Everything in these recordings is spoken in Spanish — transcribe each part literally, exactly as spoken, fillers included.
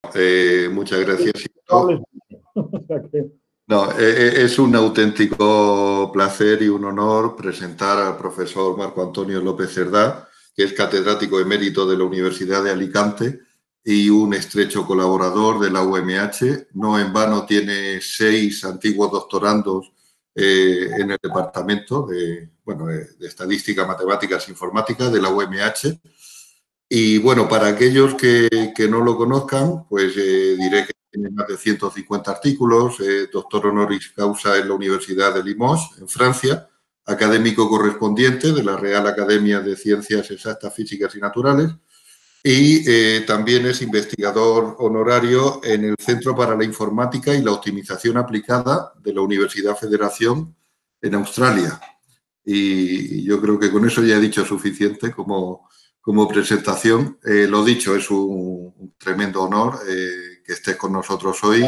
Eh, muchas gracias. No, No, eh, es un auténtico placer y un honor presentar al profesor Marco Antonio López Cerdá, que es catedrático emérito de la Universidad de Alicante y un estrecho colaborador de la U M H. No en vano tiene seis antiguos doctorandos eh, en el departamento de, bueno, de Estadística, Matemáticas e Informática de la U M H. Y bueno, para aquellos que, que no lo conozcan, pues eh, diré que tiene más de ciento cincuenta artículos, eh, doctor honoris causa en la Universidad de Limoges, en Francia, académico correspondiente de la Real Academia de Ciencias Exactas, Físicas y Naturales, y eh, también es investigador honorario en el Centro para la Informática y la Optimización Aplicada de la Universidad Federación en Australia. Y yo creo que con eso ya he dicho suficiente como, como presentación. Eh, lo dicho, es un, un tremendo honor eh, que estés con nosotros hoy.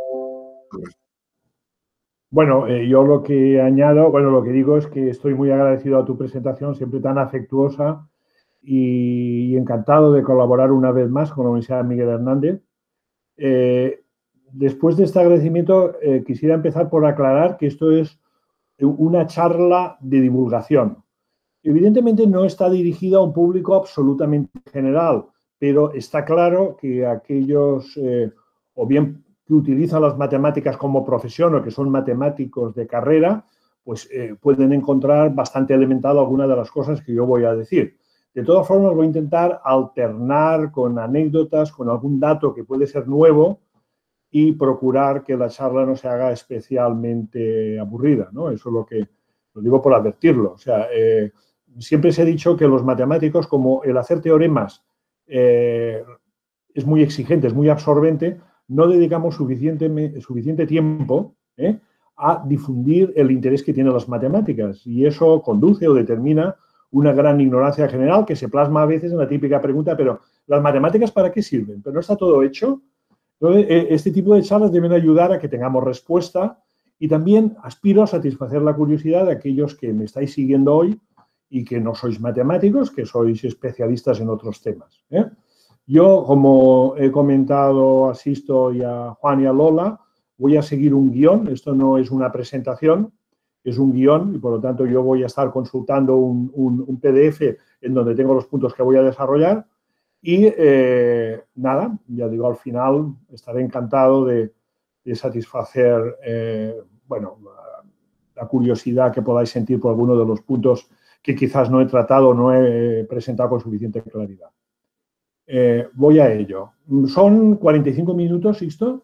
Bueno, eh, yo lo que añado, bueno, lo que digo es que estoy muy agradecido a tu presentación, siempre tan afectuosa y, y encantado de colaborar una vez más con la Universidad Miguel Hernández. Eh, después de este agradecimiento, eh, quisiera empezar por aclarar que esto es una charla de divulgación. Evidentemente no está dirigida a un público absolutamente general, pero está claro que aquellos, eh, o bien que utilizan las matemáticas como profesión o que son matemáticos de carrera, pues eh, pueden encontrar bastante elementado algunas de las cosas que yo voy a decir. De todas formas, voy a intentar alternar con anécdotas, con algún dato que puede ser nuevo y procurar que la charla no se haga especialmente aburrida, ¿no? Eso es lo que lo digo por advertirlo. O sea, eh, siempre se ha dicho que los matemáticos, como el hacer teoremas eh, es muy exigente, es muy absorbente, no dedicamos suficiente, suficiente tiempo ¿eh? a difundir el interés que tienen las matemáticas. Y eso conduce o determina una gran ignorancia general que se plasma a veces en la típica pregunta, pero ¿las matemáticas para qué sirven? ¿Pero no está todo hecho? Entonces, este tipo de charlas deben ayudar a que tengamos respuesta y también aspiro a satisfacer la curiosidad de aquellos que me estáis siguiendo hoy y que no sois matemáticos, que sois especialistas en otros temas. ¿eh? Yo, como he comentado a Sisto y a Juan y a Lola, voy a seguir un guión. Esto no es una presentación, es un guión y, por lo tanto, yo voy a estar consultando un, un, un P D F en donde tengo los puntos que voy a desarrollar. Y eh, nada, ya digo, al final estaré encantado de, de satisfacer, eh, bueno, la curiosidad que podáis sentir por alguno de los puntos que quizás no he tratado o no he presentado con suficiente claridad. Eh, voy a ello. ¿Son cuarenta y cinco minutos, Sixto?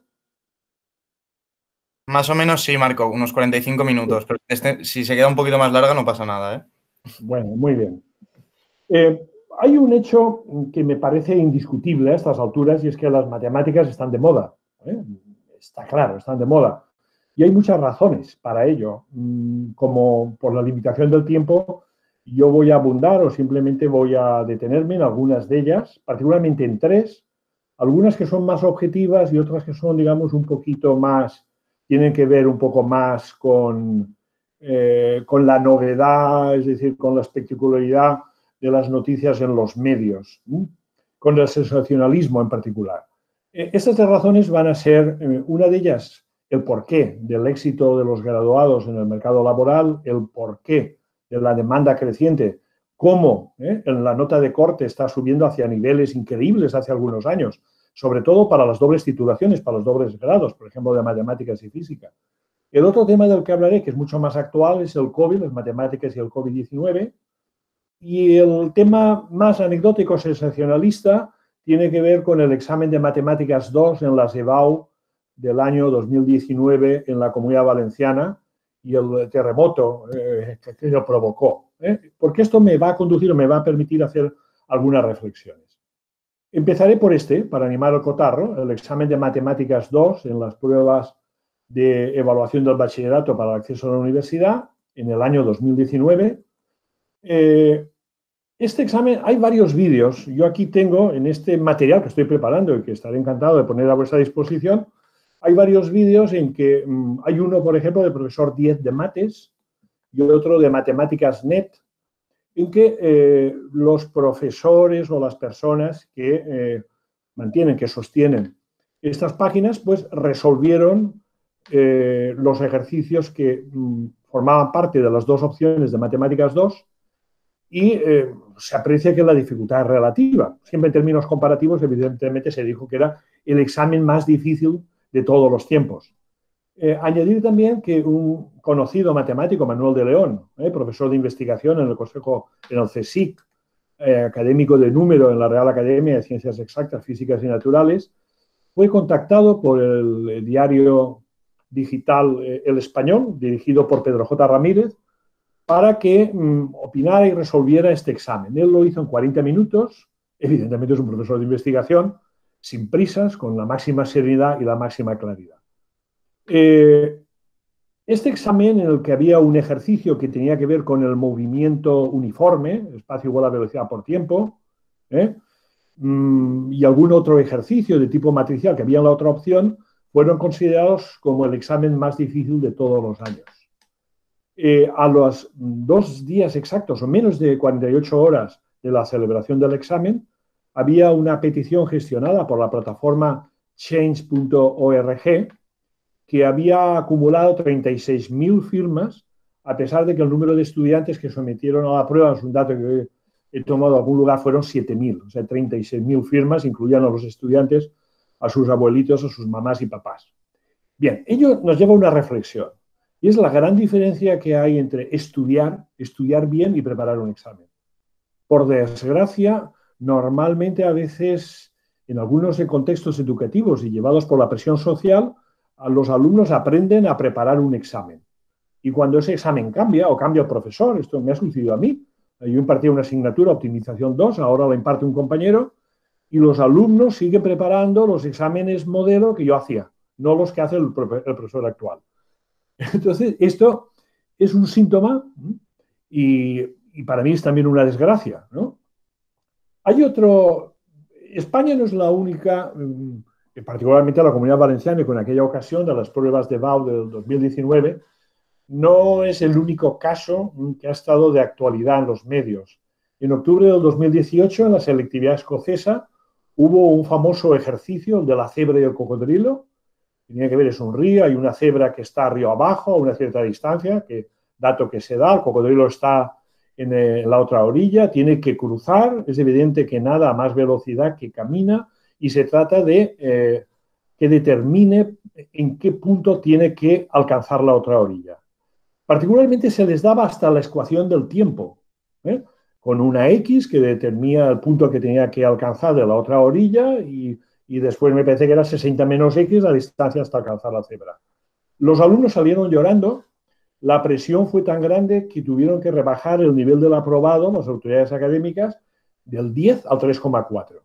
Más o menos sí, Marco, unos cuarenta y cinco minutos. Pero este, si se queda un poquito más larga no pasa nada, ¿eh? Bueno, muy bien. Eh, Hay un hecho que me parece indiscutible a estas alturas y es que las matemáticas están de moda. ¿eh? Está claro, están de moda. Y hay muchas razones para ello. Como por la limitación del tiempo, yo voy a abundar o simplemente voy a detenerme en algunas de ellas, particularmente en tres, algunas que son más objetivas y otras que son, digamos, un poquito más, tienen que ver un poco más con, eh, con la novedad, es decir, con la espectacularidad de las noticias en los medios, ¿sí? Con el sensacionalismo en particular. Eh, estas tres razones van a ser, eh, una de ellas, el porqué del éxito de los graduados en el mercado laboral, el porqué de la demanda creciente, cómo ¿eh? en la nota de corte está subiendo hacia niveles increíbles hace algunos años, sobre todo para las dobles titulaciones, para los dobles grados, por ejemplo, de matemáticas y física. El otro tema del que hablaré, que es mucho más actual, es el COVID, las matemáticas y el COVID diecinueve. Y el tema más anecdótico, sensacionalista, tiene que ver con el examen de matemáticas dos en la SEBAU del año dos mil diecinueve en la Comunidad Valenciana y el terremoto eh, que lo provocó. ¿eh? Porque esto me va a conducir o me va a permitir hacer algunas reflexiones. Empezaré por este, para animar el cotarro, el examen de matemáticas dos en las pruebas de evaluación del bachillerato para el acceso a la universidad en el año dos mil diecinueve. Eh, Este examen, hay varios vídeos. Yo aquí tengo, en este material que estoy preparando y que estaré encantado de poner a vuestra disposición, hay varios vídeos en que mmm, hay uno, por ejemplo, del profesor Diez de Mates y otro de Matemáticas Net, en que eh, los profesores o las personas que eh, mantienen, que sostienen estas páginas pues resolvieron eh, los ejercicios que mm, formaban parte de las dos opciones de Matemáticas dos y eh, se aprecia que la dificultad es relativa. Siempre en términos comparativos, evidentemente se dijo que era el examen más difícil de todos los tiempos. Eh, añadir también que un conocido matemático, Manuel de León, eh, profesor de investigación en el Consejo, en el CSIC, eh, académico de número en la Real Academia de Ciencias Exactas, Físicas y Naturales, fue contactado por el, el diario digital eh, El Español, dirigido por Pedro J. Ramírez, para que mm, opinara y resolviera este examen. Él lo hizo en cuarenta minutos, evidentemente es un profesor de investigación, sin prisas, con la máxima seriedad y la máxima claridad. Eh, este examen, en el que había un ejercicio que tenía que ver con el movimiento uniforme, espacio igual a velocidad por tiempo, ¿eh? mm, y algún otro ejercicio de tipo matricial que había en la otra opción, fueron considerados como el examen más difícil de todos los años. Eh, a los dos días exactos, o menos de cuarenta y ocho horas de la celebración del examen, había una petición gestionada por la plataforma change punto org que había acumulado treinta y seis mil firmas, a pesar de que el número de estudiantes que sometieron a la prueba, es un dato que he tomado de algún lugar, fueron siete mil, o sea, treinta y seis mil firmas, incluían a los estudiantes, a sus abuelitos, a sus mamás y papás. Bien, ello nos lleva a una reflexión, y es la gran diferencia que hay entre estudiar, estudiar bien y preparar un examen. Por desgracia, normalmente a veces, en algunos contextos educativos y llevados por la presión social, los alumnos aprenden a preparar un examen. Y cuando ese examen cambia, o cambia el profesor, esto me ha sucedido a mí, yo impartía una asignatura, Optimización dos, ahora la imparte un compañero, y los alumnos siguen preparando los exámenes modelo que yo hacía, no los que hace el, el profesor actual. Entonces, esto es un síntoma y, y para mí es también una desgracia, ¿no? Hay otro... España no es la única... particularmente la Comunidad Valenciana, y con aquella ocasión de las pruebas de B A U del dos mil diecinueve, no es el único caso que ha estado de actualidad en los medios. En octubre del dos mil dieciocho, en la selectividad escocesa, hubo un famoso ejercicio, el de la cebra y el cocodrilo. Tenía que ver, es un río, hay una cebra que está río abajo a una cierta distancia, que, dato que se da, el cocodrilo está en, en la otra orilla, tiene que cruzar, es evidente que nada a más velocidad que camina, y se trata de eh, que determine en qué punto tiene que alcanzar la otra orilla. Particularmente se les daba hasta la ecuación del tiempo, ¿eh? Con una X que determina el punto que tenía que alcanzar de la otra orilla y, y después me parece que era sesenta menos X la distancia hasta alcanzar la cebra. Los alumnos salieron llorando, la presión fue tan grande que tuvieron que rebajar el nivel del aprobado, las autoridades académicas, del diez al tres coma cuatro.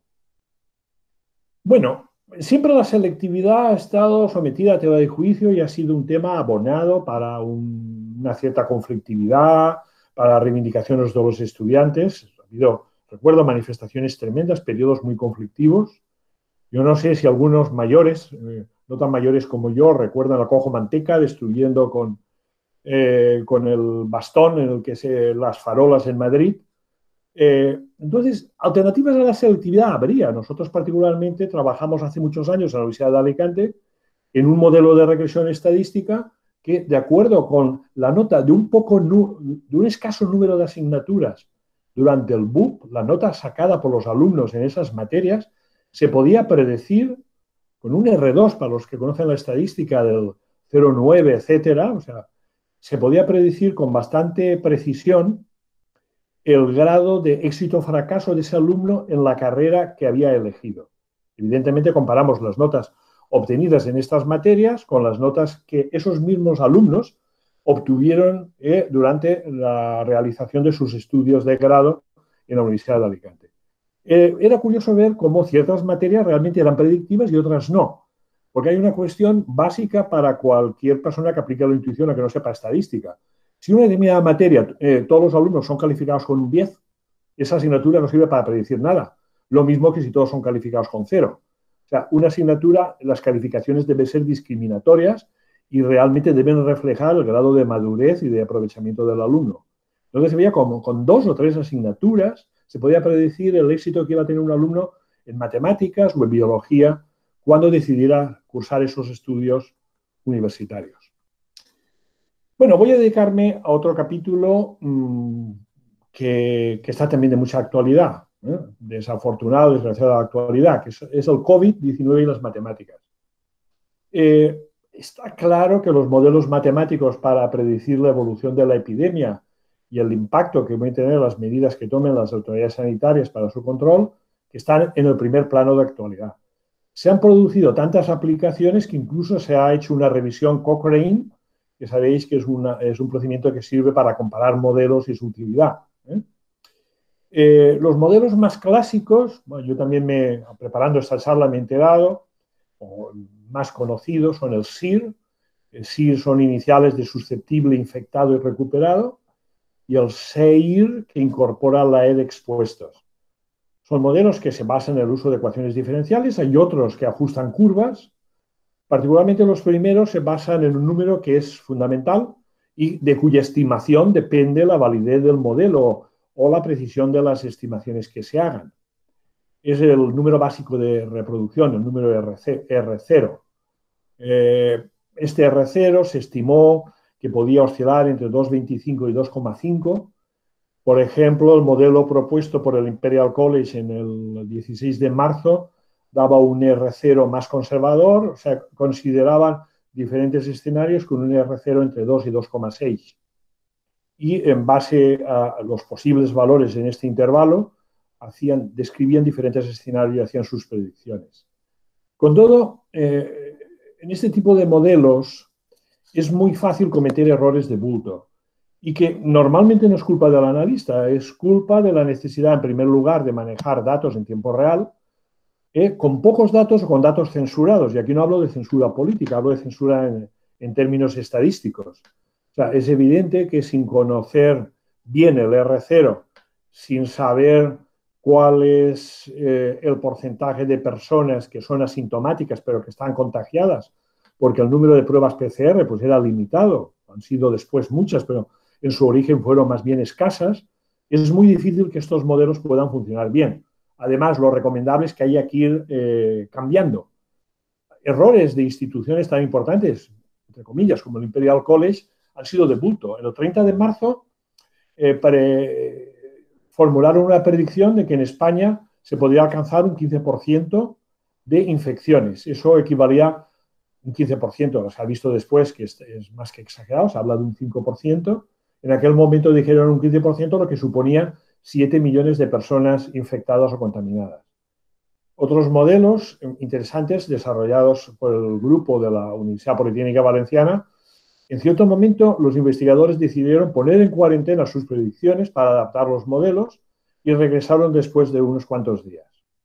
Bueno, siempre la selectividad ha estado sometida a tela de juicio y ha sido un tema abonado para un, una cierta conflictividad, para reivindicaciones de los estudiantes. Ha habido, recuerdo, manifestaciones tremendas, periodos muy conflictivos. Yo no sé si algunos mayores, eh, no tan mayores como yo, recuerdan a Cojo Manteca destruyendo con, eh, con el bastón en el que se las farolas en Madrid. Eh, entonces, alternativas a la selectividad habría. Nosotros particularmente trabajamos hace muchos años en la Universidad de Alicante en un modelo de regresión estadística que, de acuerdo con la nota de un, poco, de un escaso número de asignaturas durante el B U P, la nota sacada por los alumnos en esas materias, se podía predecir con un erre dos, para los que conocen la estadística del cero coma nueve, etcétera, o sea, se podía predecir con bastante precisión el grado de éxito o fracaso de ese alumno en la carrera que había elegido. Evidentemente, comparamos las notas obtenidas en estas materias con las notas que esos mismos alumnos obtuvieron eh, durante la realización de sus estudios de grado en la Universidad de Alicante. Eh, era curioso ver cómo ciertas materias realmente eran predictivas y otras no, porque hay una cuestión básica para cualquier persona que aplique la intuición o que no sepa estadística. Si una determinada materia, eh, todos los alumnos son calificados con un diez, esa asignatura no sirve para predecir nada. Lo mismo que si todos son calificados con cero. O sea, una asignatura, las calificaciones deben ser discriminatorias y realmente deben reflejar el grado de madurez y de aprovechamiento del alumno. Entonces se veía como con dos o tres asignaturas se podía predecir el éxito que iba a tener un alumno en matemáticas o en biología cuando decidiera cursar esos estudios universitarios. Bueno, voy a dedicarme a otro capítulo mmm, que, que está también de mucha actualidad, ¿eh? Desafortunada o desgraciada actualidad, que es, es el COVID diecinueve y las matemáticas. Eh, está claro que los modelos matemáticos para predecir la evolución de la epidemia y el impacto que van a tener las medidas que tomen las autoridades sanitarias para su control, que están en el primer plano de actualidad. Se han producido tantas aplicaciones que incluso se ha hecho una revisión Cochrane, que sabéis que es, una, es un procedimiento que sirve para comparar modelos y su utilidad. ¿eh? Eh, los modelos más clásicos, bueno, yo también me, preparando esta charla me he enterado, o más conocidos son el S I R, el S I R son iniciales de susceptible, infectado y recuperado, y el S E I R, que incorpora la E de expuestos. Son modelos que se basan en el uso de ecuaciones diferenciales, hay otros que ajustan curvas, particularmente los primeros se basan en un número que es fundamental y de cuya estimación depende la validez del modelo o la precisión de las estimaciones que se hagan. Es el número básico de reproducción, el número R cero. Eh, este R cero se estimó que podía oscilar entre dos coma veinticinco y dos coma cinco. Por ejemplo, el modelo propuesto por el Imperial College en el dieciséis de marzo daba un R cero más conservador, o sea, consideraban diferentes escenarios con un R cero entre dos y dos coma seis. Y en base a los posibles valores en este intervalo, hacían, describían diferentes escenarios y hacían sus predicciones. Con todo, eh, en este tipo de modelos es muy fácil cometer errores de bulto y que normalmente no es culpa del analista, es culpa de la necesidad, en primer lugar, de manejar datos en tiempo real, eh, con pocos datos o con datos censurados. Y aquí no hablo de censura política, hablo de censura en, en términos estadísticos. O sea, es evidente que sin conocer bien el R cero, sin saber cuál es eh, el porcentaje de personas que son asintomáticas pero que están contagiadas, porque el número de pruebas P C R pues, era limitado, han sido después muchas, pero en su origen fueron más bien escasas, es muy difícil que estos modelos puedan funcionar bien. Además, lo recomendable es que haya que ir eh, cambiando. Errores de instituciones tan importantes, entre comillas, como el Imperial College, han sido de bulto. El treinta de marzo eh, pre, formularon una predicción de que en España se podría alcanzar un quince por ciento de infecciones. Eso equivalía a un quince por ciento. Se ha visto después que es, es más que exagerado, se habla de un cinco por ciento. En aquel momento dijeron un quince por ciento, lo que suponía siete millones de personas infectadas o contaminadas. Otros modelos interesantes desarrollados por el grupo de la Universidad Politécnica Valenciana, en cierto momento los investigadores decidieron poner en cuarentena sus predicciones para adaptar los modelos y regresaron después de unos cuantos días.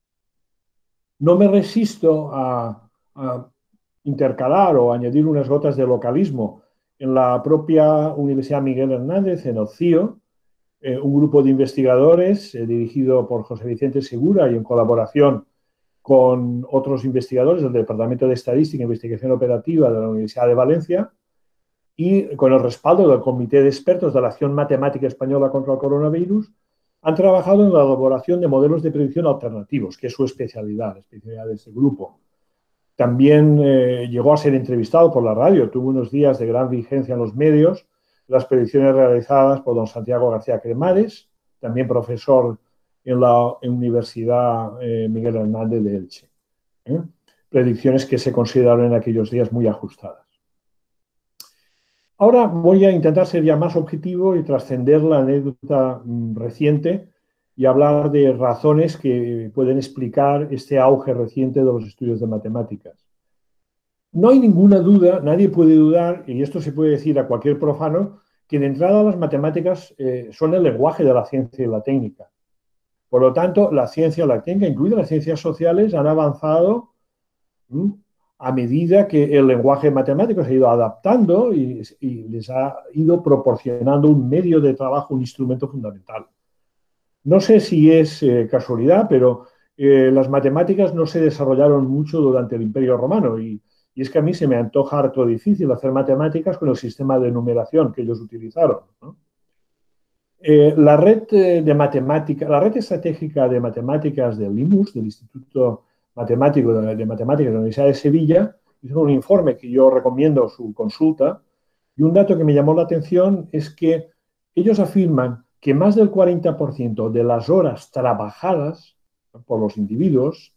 No me resisto a, a intercalar o añadir unas gotas de localismo. En la propia Universidad Miguel Hernández, en el C I O, eh, un grupo de investigadores eh, dirigido por José Vicente Segura y en colaboración con otros investigadores del Departamento de Estadística e Investigación Operativa de la Universidad de Valencia y con el respaldo del Comité de Expertos de la Acción Matemática Española contra el Coronavirus, han trabajado en la elaboración de modelos de predicción alternativos, que es su especialidad, la especialidad de este grupo. También eh, llegó a ser entrevistado por la radio, tuvo unos días de gran vigencia en los medios, las predicciones realizadas por don Santiago García Cremades, también profesor en la Universidad eh, Miguel Hernández de Elche. ¿eh? Predicciones que se consideraron en aquellos días muy ajustadas. Ahora voy a intentar ser ya más objetivo y trascender la anécdota mm, reciente y hablar de razones que pueden explicar este auge reciente de los estudios de matemáticas. No hay ninguna duda, nadie puede dudar, y esto se puede decir a cualquier profano, que de entrada las matemáticas eh, son el lenguaje de la ciencia y la técnica. Por lo tanto, la ciencia y la técnica, incluidas las ciencias sociales, han avanzado ¿m? a medida que el lenguaje matemático se ha ido adaptando y, y les ha ido proporcionando un medio de trabajo, un instrumento fundamental. No sé si es eh, casualidad, pero eh, las matemáticas no se desarrollaron mucho durante el Imperio Romano y, y es que a mí se me antoja harto difícil hacer matemáticas con el sistema de numeración que ellos utilizaron, ¿no? Eh, la red de matemática, la red estratégica de matemáticas del I M U S, del Instituto matemático de, de matemáticas de la Universidad de Sevilla, hizo un informe que yo recomiendo su consulta, y un dato que me llamó la atención es que ellos afirman que más del cuarenta por ciento de las horas trabajadas por los individuos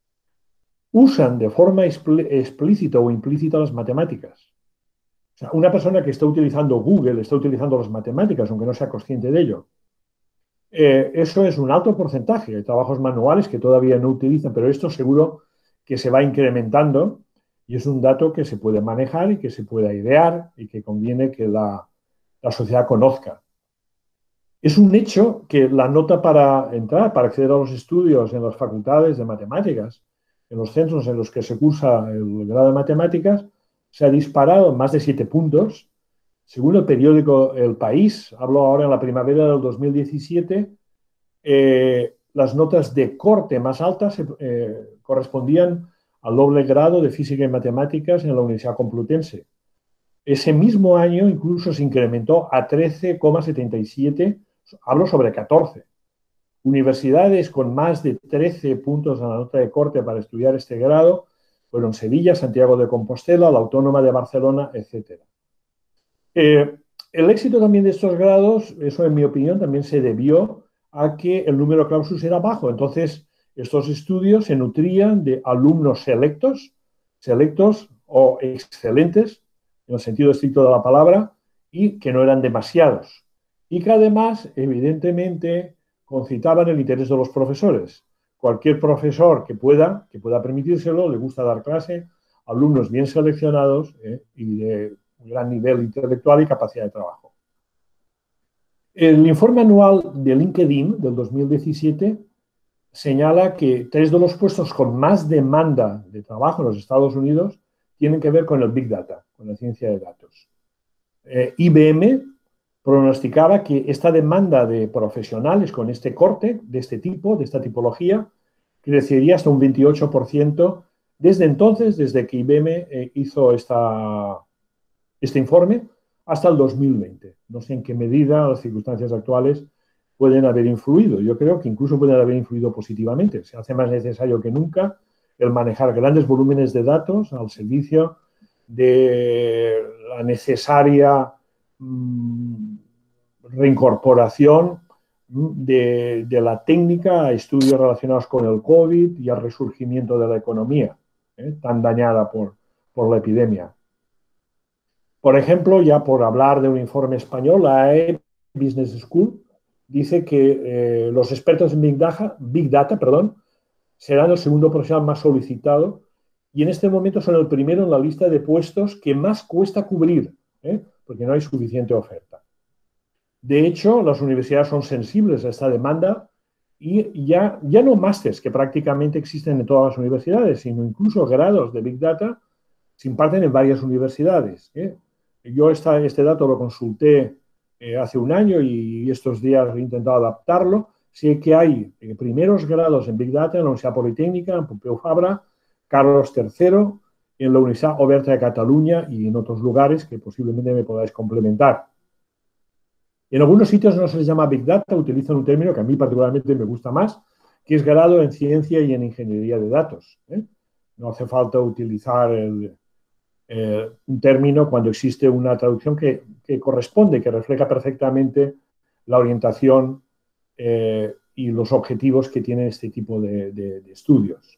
usan de forma explícita o implícita las matemáticas. O sea, una persona que está utilizando Google está utilizando las matemáticas, aunque no sea consciente de ello. Eh, eso es un alto porcentaje. Hay trabajos manuales que todavía no utilizan, pero esto seguro que se va incrementando y es un dato que se puede manejar y que se puede idear y que conviene que la, la sociedad conozca. Es un hecho que la nota para entrar, para acceder a los estudios en las facultades de matemáticas, en los centros en los que se cursa el grado de matemáticas, se ha disparado más de siete puntos. Según el periódico El País, hablo ahora en la primavera del dos mil diecisiete, eh, las notas de corte más altas eh, correspondían al doble grado de física y matemáticas en la Universidad Complutense. Ese mismo año incluso se incrementó a trece coma setenta y siete, hablo sobre catorce. Universidades con más de trece puntos en la nota de corte para estudiar este grado fueron Sevilla, Santiago de Compostela, la Autónoma de Barcelona, etcétera. Eh, el éxito también de estos grados, eso en mi opinión, también se debió a que el número clausus era bajo. Entonces, estos estudios se nutrían de alumnos selectos, selectos o excelentes, en el sentido estricto de la palabra, y que no eran demasiados. Y que además, evidentemente, concitaban el interés de los profesores. Cualquier profesor que pueda, que pueda permitírselo, le gusta dar clase a alumnos bien seleccionados eh, y de un gran nivel intelectual y capacidad de trabajo. El informe anual de LinkedIn del dos mil diecisiete señala que tres de los puestos con más demanda de trabajo en los Estados Unidos tienen que ver con el Big Data, con la ciencia de datos. Eh, I B M pronosticaba que esta demanda de profesionales con este corte, de este tipo, de esta tipología, crecería hasta un veintiocho por ciento desde entonces, desde que I B M eh, hizo esta, este informe, hasta el dos mil veinte. No sé en qué medida las circunstancias actuales pueden haber influido. Yo creo que incluso pueden haber influido positivamente. Se hace más necesario que nunca el manejar grandes volúmenes de datos al servicio de la necesaria mmm, reincorporación de, de la técnica a estudios relacionados con el COVID y al resurgimiento de la economía, ¿eh? tan dañada por, por la epidemia. Por ejemplo, ya por hablar de un informe español, la A E Business School dice que eh, los expertos en Big Data, Big Data perdón, serán el segundo profesional más solicitado y en este momento son el primero en la lista de puestos que más cuesta cubrir, ¿eh? porque no hay suficiente oferta. De hecho, las universidades son sensibles a esta demanda y ya, ya no másters que prácticamente existen en todas las universidades, sino incluso grados de Big Data se imparten en varias universidades, ¿eh? Yo esta, este dato lo consulté eh, hace un año y estos días he intentado adaptarlo. Sé que hay eh, primeros grados en Big Data en la Universidad Politécnica, en Pompeu Fabra, Carlos tercero, en la Universidad Oberta de Cataluña y en otros lugares que posiblemente me podáis complementar. En algunos sitios no se les llama Big Data, utilizan un término que a mí particularmente me gusta más, que es grado en ciencia y en ingeniería de datos, ¿eh? No hace falta utilizar el, eh, un término cuando existe una traducción que, que corresponde, que refleja perfectamente la orientación eh, y los objetivos que tiene este tipo de, de, de estudios.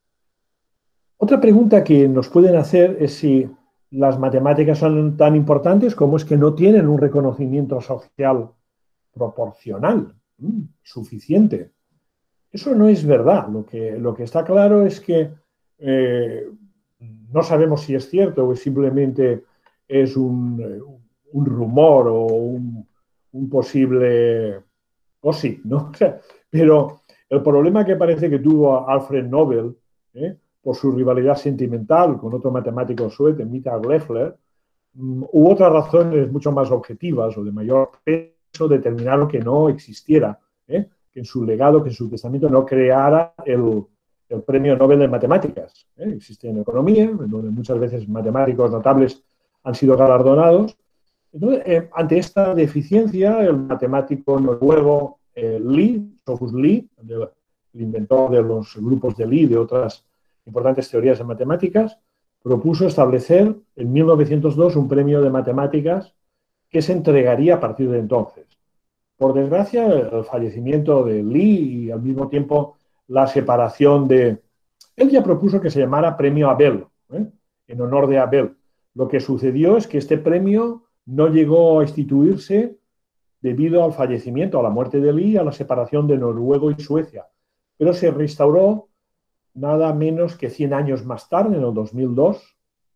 Otra pregunta que nos pueden hacer es si las matemáticas son tan importantes como es que no tienen un reconocimiento social proporcional, ¿m? suficiente. Eso no es verdad. Lo que, lo que está claro es que eh, no sabemos si es cierto o simplemente es un, un rumor o un, un posible... o sí, ¿no? Pero el problema que parece que tuvo Alfred Nobel, ¿eh? por su rivalidad sentimental con otro matemático sueco, Mita Gleffler, u otras razones mucho más objetivas o de mayor peso, determinaron que no existiera, ¿eh? que en su legado, que en su testamento no creara el, el premio Nobel de Matemáticas. ¿eh? Existe en economía, en donde muchas veces matemáticos notables han sido galardonados. Entonces, eh, ante esta deficiencia, el matemático noruego eh, Lie, Sophus Lie, el inventor de los grupos de Lie y de otras importantes teorías en matemáticas, propuso establecer en mil novecientos dos un premio de matemáticas que se entregaría a partir de entonces. Por desgracia, el fallecimiento de Lee y al mismo tiempo la separación de... Él ya propuso que se llamara Premio Abel, ¿eh? en honor de Abel. Lo que sucedió es que este premio no llegó a instituirse debido al fallecimiento, a la muerte de Lee y a la separación de Noruega y Suecia, pero se restauró nada menos que cien años más tarde, en el dos mil dos,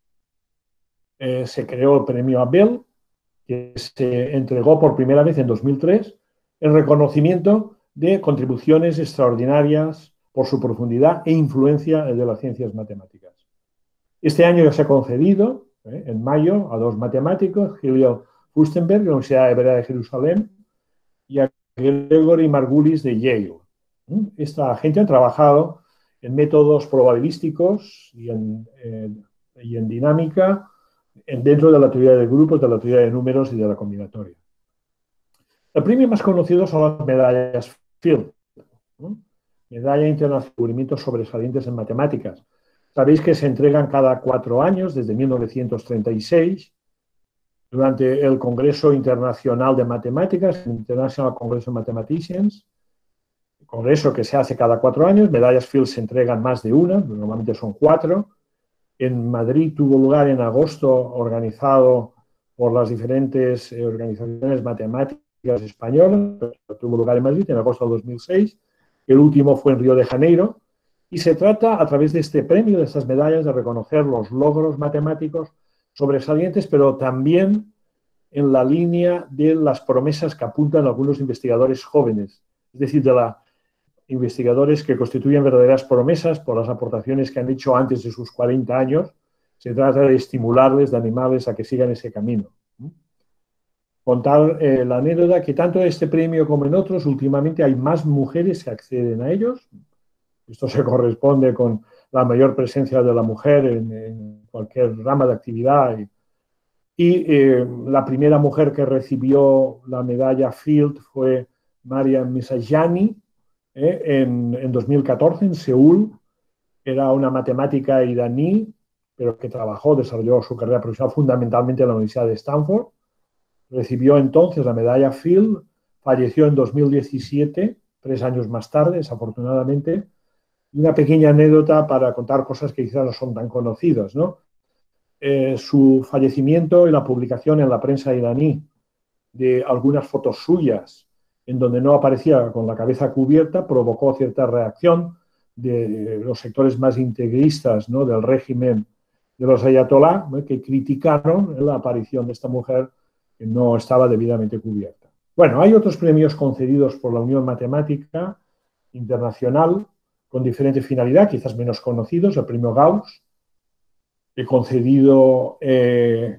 eh, se creó el premio Abel, que se entregó por primera vez en dos mil tres, en reconocimiento de contribuciones extraordinarias por su profundidad e influencia de las ciencias matemáticas. Este año ya se ha concedido, eh, en mayo, a dos matemáticos, Julio Furstenberg, de la Universidad Hebrea de Jerusalén, y a Gregory Margulis, de Yale. Esta gente ha trabajado en métodos probabilísticos y en, en, y en dinámica en, dentro de la teoría de grupos, de la teoría de números y de la combinatoria. El premio más conocido son las medallas Field, ¿no? Medalla Internacional de Descubrimientos Sobresalientes en Matemáticas. Sabéis que se entregan cada cuatro años, desde mil novecientos treinta y seis, durante el Congreso Internacional de Matemáticas, el International Congress of Mathematicians, congreso que se hace cada cuatro años. Medallas Field se entregan más de una, normalmente son cuatro. En Madrid tuvo lugar en agosto, organizado por las diferentes eh, organizaciones matemáticas españolas, tuvo lugar en Madrid en agosto de dos mil seis. El último fue en Río de Janeiro. Y se trata, a través de este premio, de estas medallas, de reconocer los logros matemáticos sobresalientes, pero también en la línea de las promesas que apuntan algunos investigadores jóvenes, es decir, de los investigadores que constituyen verdaderas promesas por las aportaciones que han hecho antes de sus cuarenta años. Se trata de estimularles, de animarles a que sigan ese camino. Contar eh, la anécdota que tanto en este premio como en otros, últimamente hay más mujeres que acceden a ellos. Esto se corresponde con la mayor presencia de la mujer en, en cualquier rama de actividad. Y, y eh, la primera mujer que recibió la medalla Field fue Maria Messajani eh, en, en dos mil catorce en Seúl. Era una matemática iraní, pero que trabajó, desarrolló su carrera profesional fundamentalmente en la Universidad de Stanford. Recibió entonces la medalla Field, falleció en dos mil diecisiete, tres años más tarde, desafortunadamente. Y una pequeña anécdota para contar cosas que quizás no son tan conocidas, ¿no? Eh, su fallecimiento y la publicación en la prensa iraní de algunas fotos suyas en donde no aparecía con la cabeza cubierta provocó cierta reacción de los sectores más integristas, ¿no?, del régimen de los ayatolá, ¿no?, que criticaron la aparición de esta mujer que no estaba debidamente cubierta. Bueno, hay otros premios concedidos por la Unión Matemática Internacional con diferente finalidad, quizás menos conocidos. El premio Gauss, he concedido eh,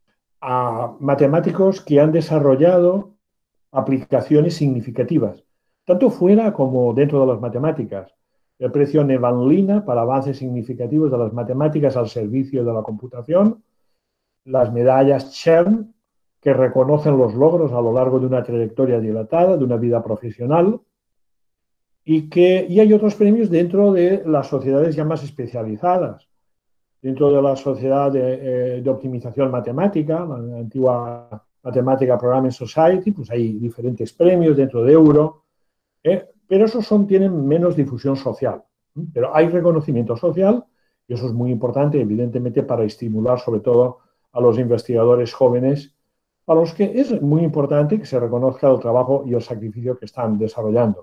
a matemáticos que han desarrollado aplicaciones significativas, tanto fuera como dentro de las matemáticas. El premio Nevanlina para avances significativos de las matemáticas al servicio de la computación. Las medallas CERN, que reconocen los logros a lo largo de una trayectoria dilatada, de una vida profesional. Y, que, y hay otros premios dentro de las sociedades ya más especializadas. Dentro de la sociedad de, eh, de optimización matemática, la antigua Mathematical Programming Society, pues hay diferentes premios dentro de Euro, eh, pero esos son, tienen menos difusión social. ¿eh? Pero hay reconocimiento social, y eso es muy importante, evidentemente, para estimular sobre todo a los investigadores jóvenes, a los que es muy importante que se reconozca el trabajo y el sacrificio que están desarrollando.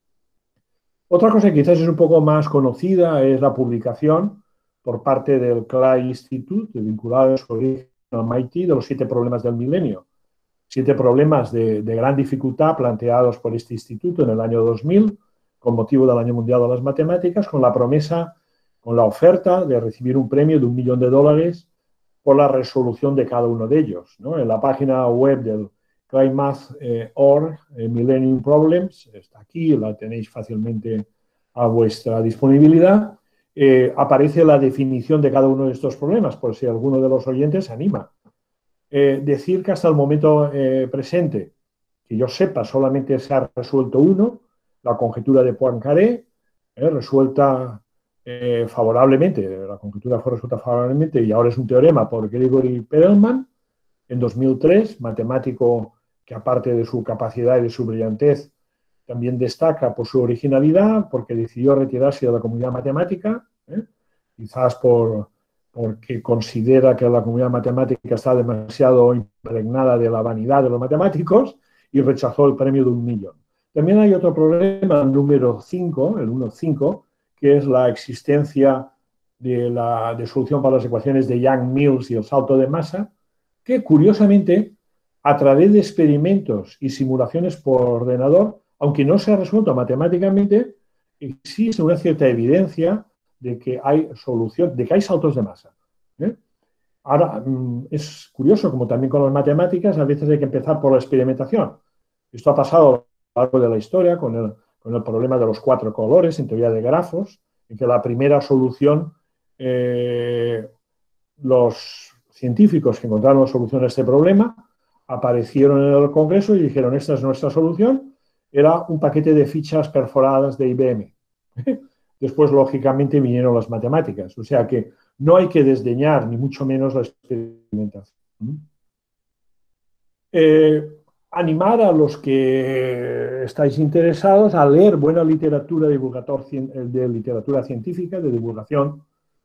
Otra cosa que quizás es un poco más conocida es la publicación por parte del Clay Institute, vinculado a su origen al M I T, de los siete problemas del milenio. Siete problemas de, de gran dificultad planteados por este instituto en el año dos mil, con motivo del Año Mundial de las Matemáticas, con la promesa, con la oferta de recibir un premio de un millón de dólares por la resolución de cada uno de ellos, ¿no? En la página web del Claymath punto org, eh, Millennium Problems, está aquí, la tenéis fácilmente a vuestra disponibilidad. Eh, aparece la definición de cada uno de estos problemas, por si alguno de los oyentes se anima. Eh, decir que hasta el momento eh, presente, que yo sepa, solamente se ha resuelto uno, la conjetura de Poincaré, eh, resuelta eh, favorablemente, la conjetura fue resuelta favorablemente y ahora es un teorema por Gregory Perelman en dos mil tres, matemático que aparte de su capacidad y de su brillantez también destaca por su originalidad, porque decidió retirarse de la comunidad matemática, ¿eh? quizás por, porque considera que la comunidad matemática está demasiado impregnada de la vanidad de los matemáticos y rechazó el premio de un millón. También hay otro problema, el número cinco, el uno punto cinco, que es la existencia de la de solución para las ecuaciones de Young-Mills y el salto de masa, que curiosamente, a través de experimentos y simulaciones por ordenador, aunque no se ha resuelto matemáticamente, existe una cierta evidencia de que hay solución, de que hay saltos de masa. ¿eh? Ahora, es curioso, como también con las matemáticas, a veces hay que empezar por la experimentación. Esto ha pasado a lo largo de la historia con el, con el problema de los cuatro colores en teoría de grafos, en que la primera solución, eh, los científicos que encontraron la solución a este problema aparecieron en el Congreso y dijeron, esta es nuestra solución, era un paquete de fichas perforadas de I B M. Después, lógicamente, vinieron las matemáticas. O sea que no hay que desdeñar, ni mucho menos, la experimentación. Eh, animar a los que estáis interesados a leer buena literatura divulgator, de literatura científica, de divulgación.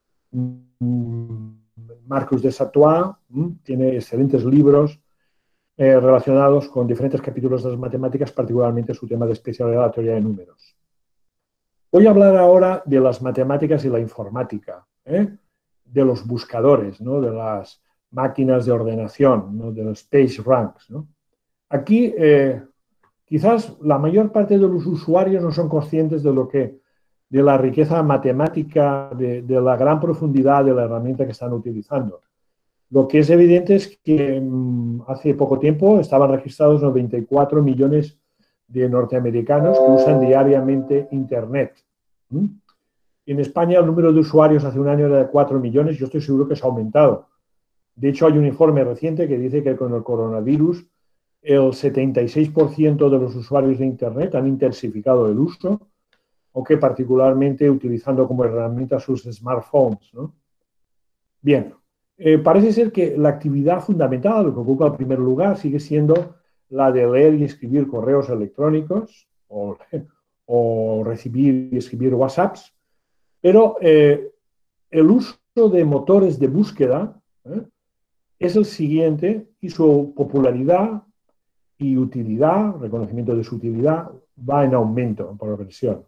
Marcus de Satois tiene excelentes libros eh, relacionados con diferentes capítulos de las matemáticas, particularmente su tema de especialidad, la teoría de números. Voy a hablar ahora de las matemáticas y la informática, ¿eh? de los buscadores, ¿no? de las máquinas de ordenación, ¿no? de los page ranks. ¿no? Aquí, eh, quizás la mayor parte de los usuarios no son conscientes de lo que, de la riqueza matemática, de, de la gran profundidad de la herramienta que están utilizando. Lo que es evidente es que mmm, hace poco tiempo estaban registrados noventa y cuatro millones de norteamericanos que usan diariamente Internet. ¿Mm? En España el número de usuarios hace un año era de cuatro millones, yo estoy seguro que se ha aumentado. De hecho, hay un informe reciente que dice que con el coronavirus el setenta y seis por ciento de los usuarios de Internet han intensificado el uso, aunque particularmente utilizando como herramienta sus smartphones. ¿no? Bien, eh, parece ser que la actividad fundamental, lo que ocupa el primer lugar, sigue siendo la de leer y escribir correos electrónicos o, o recibir y escribir WhatsApps, pero eh, el uso de motores de búsqueda ¿eh? es el siguiente y su popularidad y utilidad, reconocimiento de su utilidad, va en aumento, por progresión.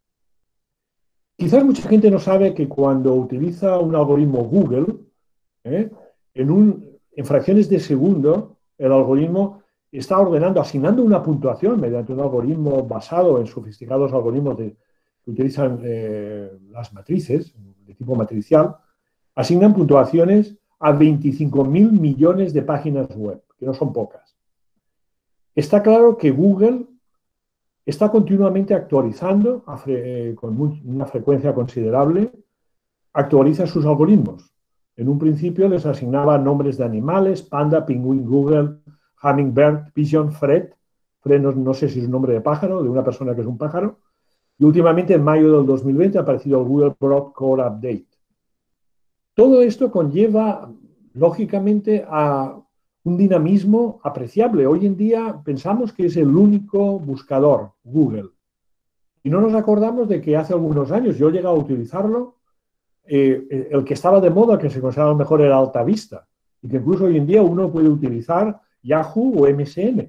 Quizás mucha gente no sabe que cuando utiliza un algoritmo Google, ¿eh? en, un, en fracciones de segundo, el algoritmo está ordenando, asignando una puntuación mediante un algoritmo basado en sofisticados algoritmos de, que utilizan eh, las matrices, de tipo matricial, asignan puntuaciones a veinticinco mil millones de páginas web, que no son pocas. Está claro que Google está continuamente actualizando a fre, con muy, una frecuencia considerable, actualiza sus algoritmos. En un principio les asignaba nombres de animales, panda, pingüín, Google, Hummingbird, Pigeon, Fred. Fred no, no sé si es un nombre de pájaro, de una persona que es un pájaro. Y últimamente, en mayo del dos mil veinte, ha aparecido el Google Broadcore Update. Todo esto conlleva, lógicamente, a un dinamismo apreciable. Hoy en día pensamos que es el único buscador, Google. Y no nos acordamos de que hace algunos años yo he llegado a utilizarlo. Eh, el que estaba de moda, que se consideraba mejor, era AltaVista. Y que incluso hoy en día uno puede utilizar Yahoo o M S N.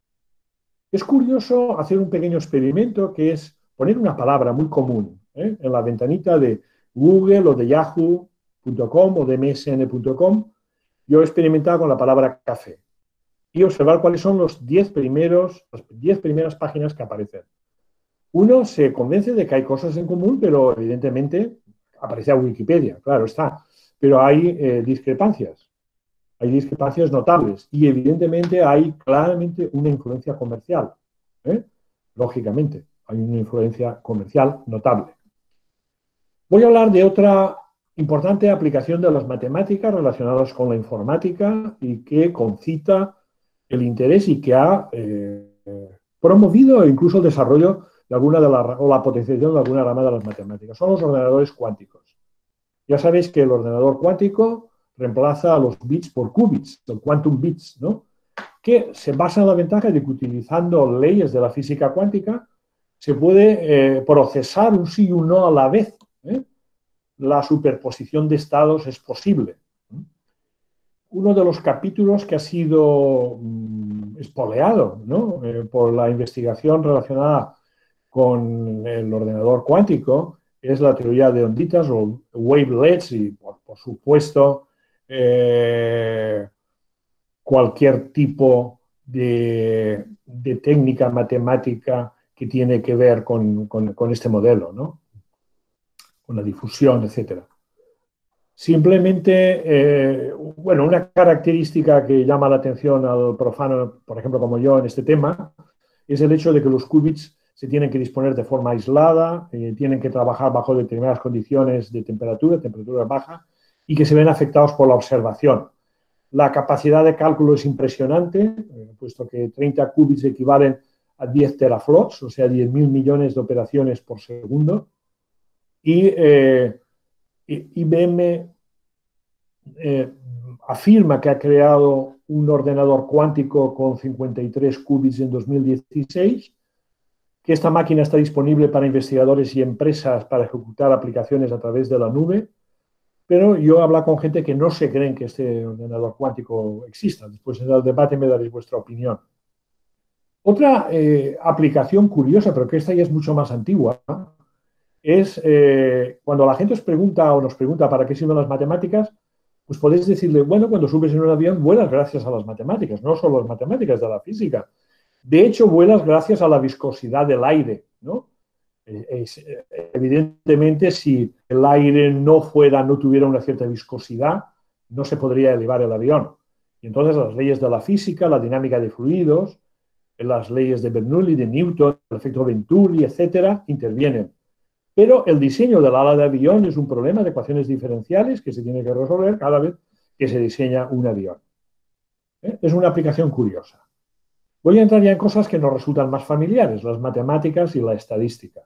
Es curioso hacer un pequeño experimento que es poner una palabra muy común ¿eh? en la ventanita de Google o de Yahoo punto com o de M S N punto com. Yo he experimentado con la palabra café y observar cuáles son los diez primeros, las diez primeras páginas que aparecen. Uno se convence de que hay cosas en común, pero evidentemente aparece a Wikipedia, claro está. Pero hay eh, discrepancias. Hay discrepancias notables y evidentemente hay claramente una influencia comercial. ¿eh? Lógicamente, hay una influencia comercial notable. Voy a hablar de otra importante aplicación de las matemáticas relacionadas con la informática y que concita el interés y que ha eh, promovido incluso el desarrollo de alguna de la, o la potenciación de alguna rama de las matemáticas. Son los ordenadores cuánticos. Ya sabéis que el ordenador cuántico reemplaza a los bits por qubits, el quantum bits, ¿no? Que se basa en la ventaja de que utilizando leyes de la física cuántica se puede eh, procesar un sí y un no a la vez. ¿eh? La superposición de estados es posible. Uno de los capítulos que ha sido mm, espoleado, ¿no? eh, por la investigación relacionada con el ordenador cuántico es la teoría de onditas o wavelets y, por, por supuesto, eh, cualquier tipo de, de técnica matemática que tiene que ver con, con, con este modelo, ¿no? Con la difusión, etcétera. Simplemente, eh, bueno, una característica que llama la atención al profano, por ejemplo, como yo en este tema, es el hecho de que los qubits se tienen que disponer de forma aislada, eh, tienen que trabajar bajo determinadas condiciones de temperatura, temperatura baja, y que se ven afectados por la observación. La capacidad de cálculo es impresionante, eh, puesto que treinta qubits equivalen a diez teraflops, o sea, diez mil millones de operaciones por segundo. Y eh, I B M eh, afirma que ha creado un ordenador cuántico con cincuenta y tres qubits en dos mil dieciséis, que esta máquina está disponible para investigadores y empresas para ejecutar aplicaciones a través de la nube, pero yo he hablado con gente que no se creen que este ordenador cuántico exista. Después en el debate me daréis vuestra opinión. Otra eh, aplicación curiosa, pero que esta ya es mucho más antigua, es eh, cuando la gente os pregunta o nos pregunta para qué sirven las matemáticas, pues podéis decirle, bueno, cuando subes en un avión vuelas gracias a las matemáticas, no solo las matemáticas de la física. De hecho, vuelas gracias a la viscosidad del aire, ¿no? Es, evidentemente, si el aire no fuera, no tuviera una cierta viscosidad, no se podría elevar el avión. Y entonces las leyes de la física, la dinámica de fluidos, las leyes de Bernoulli, de Newton, el efecto Venturi, etcétera, intervienen. Pero el diseño del ala de avión es un problema de ecuaciones diferenciales que se tiene que resolver cada vez que se diseña un avión. ¿Eh? Es una aplicación curiosa. Voy a entrar ya en cosas que nos resultan más familiares, las matemáticas y la estadística.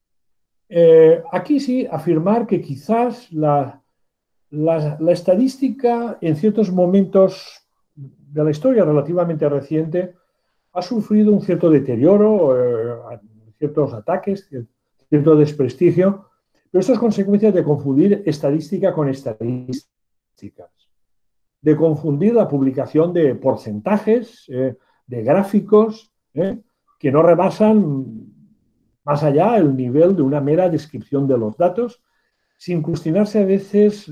Eh, aquí sí, afirmar que quizás la, la, la estadística en ciertos momentos de la historia relativamente reciente ha sufrido un cierto deterioro, eh, ciertos ataques, cierto desprestigio, pero esto es consecuencia de confundir estadística con estadísticas, de confundir la publicación de porcentajes, eh, de gráficos, eh, que no rebasan más allá el nivel de una mera descripción de los datos, sin cuestionarse a veces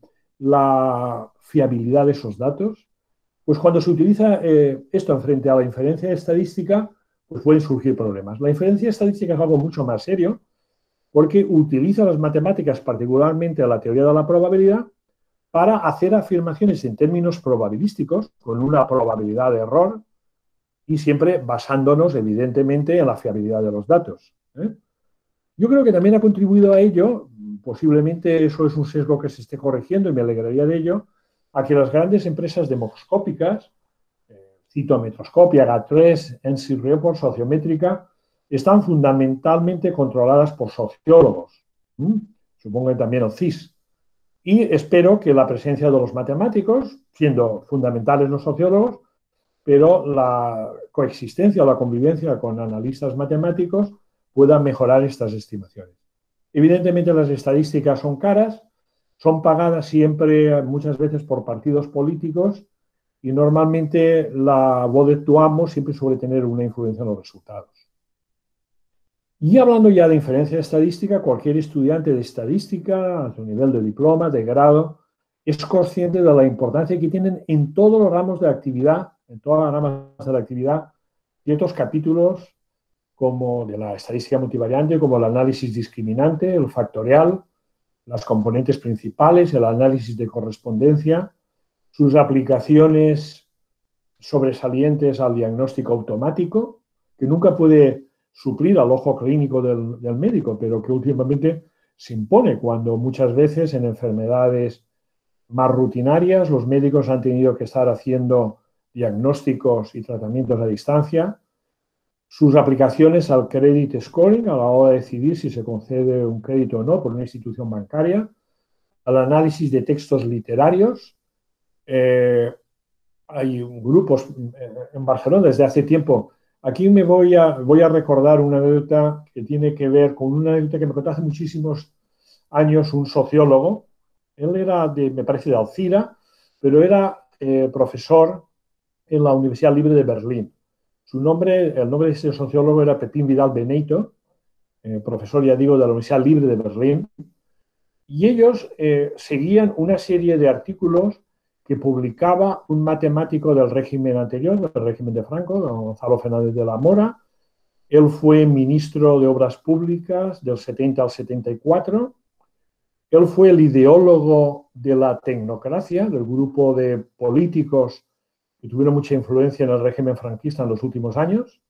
la fiabilidad de esos datos. Pues cuando se utiliza eh, esto en frente a la inferencia estadística, pues pueden surgir problemas. La inferencia estadística es algo mucho más serio, porque utiliza las matemáticas, particularmente la teoría de la probabilidad, para hacer afirmaciones en términos probabilísticos, con una probabilidad de error, y siempre basándonos, evidentemente, en la fiabilidad de los datos. ¿eh? Yo creo que también ha contribuido a ello, posiblemente eso es un sesgo que se esté corrigiendo y me alegraría de ello, a que las grandes empresas demoscópicas, eh, cito Metroscopia, G A tres, N C Report, Sociométrica, están fundamentalmente controladas por sociólogos, ¿Mm? supongo que también el C I S. Y espero que la presencia de los matemáticos, siendo fundamentales los sociólogos, pero la coexistencia o la convivencia con analistas matemáticos pueda mejorar estas estimaciones. Evidentemente las estadísticas son caras, son pagadas siempre, muchas veces, por partidos políticos y normalmente la voz de tu amo siempre suele tener una influencia en los resultados. Y hablando ya de inferencia estadística, cualquier estudiante de estadística, a su nivel de diploma, de grado, es consciente de la importancia que tienen en todos los ramos de actividad, en todas las ramas de la actividad, ciertos capítulos como de la estadística multivariante, como el análisis discriminante, el factorial, las componentes principales, el análisis de correspondencia, sus aplicaciones sobresalientes al diagnóstico automático, que nunca puede suplir al ojo clínico del, del médico, pero que últimamente se impone cuando muchas veces en enfermedades más rutinarias los médicos han tenido que estar haciendo diagnósticos y tratamientos a distancia. sus aplicaciones al credit scoring, a la hora de decidir si se concede un crédito o no por una institución bancaria, al análisis de textos literarios. Eh, hay grupos en Barcelona desde hace tiempo. Aquí me voy a, voy a recordar una anécdota que tiene que ver con una anécdota que me contó hace muchísimos años un sociólogo. Él era, de, me parece, de Alcira, pero era eh, profesor en la Universidad Libre de Berlín. Su nombre, el nombre de ese sociólogo era Pepín Vidal Beneito, eh, profesor, ya digo, de la Universidad Libre de Berlín. Y ellos eh, seguían una serie de artículos que publicaba un matemático del régimen anterior, del régimen de Franco, don Gonzalo Fernández de la Mora. Él fue ministro de Obras Públicas del setenta al setenta y cuatro. Él fue el ideólogo de la tecnocracia, del grupo de políticos que tuvieron mucha influencia en el régimen franquista en los últimos años.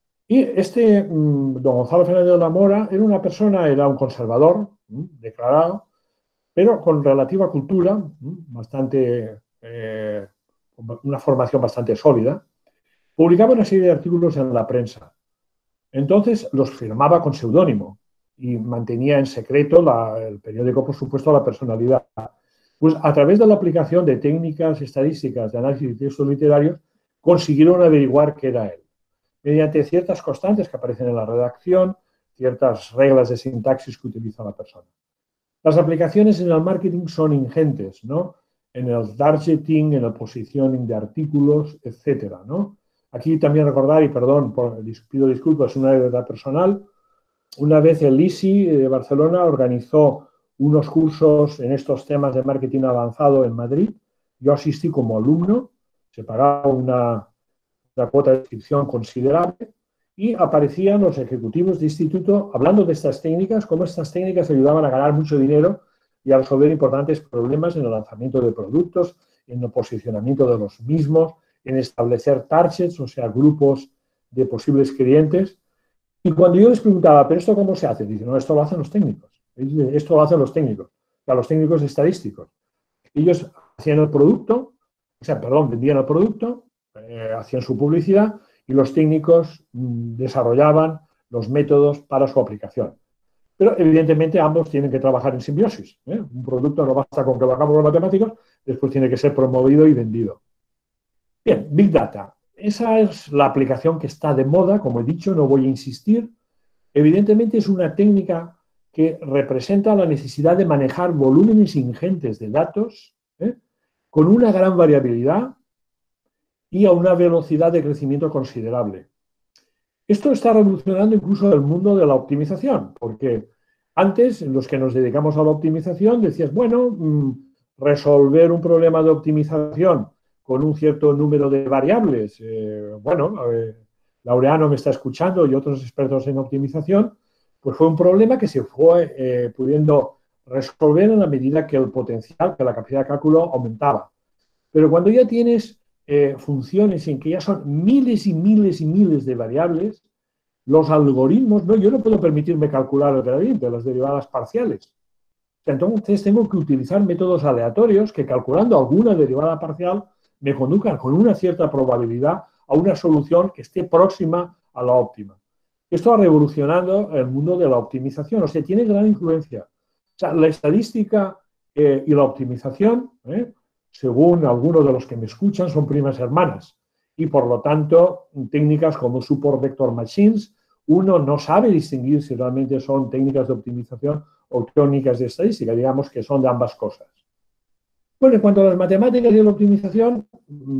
Y este don Gonzalo Fernández de la Mora era una persona, era un conservador declarado, pero con relativa cultura, bastante, eh, una formación bastante sólida. Publicaba una serie de artículos en la prensa. Entonces los firmaba con seudónimo y mantenía en secreto la, el periódico, por supuesto, la personalidad. Pues a través de la aplicación de técnicas estadísticas de análisis de textos literarios consiguieron averiguar qué era él. Mediante ciertas constantes que aparecen en la redacción, ciertas reglas de sintaxis que utiliza la persona. Las aplicaciones en el marketing son ingentes, ¿no? En el targeting, en el positioning de artículos, etcétera, ¿no? Aquí también recordar, y perdón, por, pido disculpas, una anécdota personal. Una vez el I S I de Barcelona organizó unos cursos en estos temas de marketing avanzado en Madrid. Yo asistí como alumno, se pagaba una, una cuota de inscripción considerable y aparecían los ejecutivos de instituto hablando de estas técnicas, cómo estas técnicas ayudaban a ganar mucho dinero y a resolver importantes problemas en el lanzamiento de productos, en el posicionamiento de los mismos, en establecer targets, o sea, grupos de posibles clientes. Y cuando yo les preguntaba, ¿pero esto cómo se hace? Dicen, no, esto lo hacen los técnicos. Esto lo hacen los técnicos, o sea, los técnicos estadísticos. Ellos hacían el producto, o sea, perdón, vendían el producto, eh, hacían su publicidad y los técnicos mmm, desarrollaban los métodos para su aplicación. Pero, evidentemente, ambos tienen que trabajar en simbiosis, ¿eh? Un producto no basta con que lo hagamos los matemáticos, después tiene que ser promovido y vendido. Bien, Big Data. Esa es la aplicación que está de moda, como he dicho, no voy a insistir. Evidentemente, es una técnica que representa la necesidad de manejar volúmenes ingentes de datos, ¿eh? Con una gran variabilidad y a una velocidad de crecimiento considerable. Esto está revolucionando incluso el mundo de la optimización, porque antes, los que nos dedicamos a la optimización, decías, bueno, resolver un problema de optimización con un cierto número de variables. Eh, bueno, eh, Laureano me está escuchando y otros expertos en optimización, pues fue un problema que se fue eh, pudiendo resolver en la medida que el potencial, que la capacidad de cálculo aumentaba. Pero cuando ya tienes eh, funciones en que ya son miles y miles y miles de variables, los algoritmos, no, yo no puedo permitirme calcular el gradiente, las derivadas parciales. Entonces tengo que utilizar métodos aleatorios que, calculando alguna derivada parcial, me conduzcan con una cierta probabilidad a una solución que esté próxima a la óptima. Esto ha revolucionado el mundo de la optimización, o sea, tiene gran influencia. O sea, la estadística eh, y la optimización, eh, según algunos de los que me escuchan, son primas hermanas. Y, por lo tanto, técnicas como Support Vector Machines, uno no sabe distinguir si realmente son técnicas de optimización o técnicas de estadística, digamos que son de ambas cosas. Bueno, en cuanto a las matemáticas y la optimización,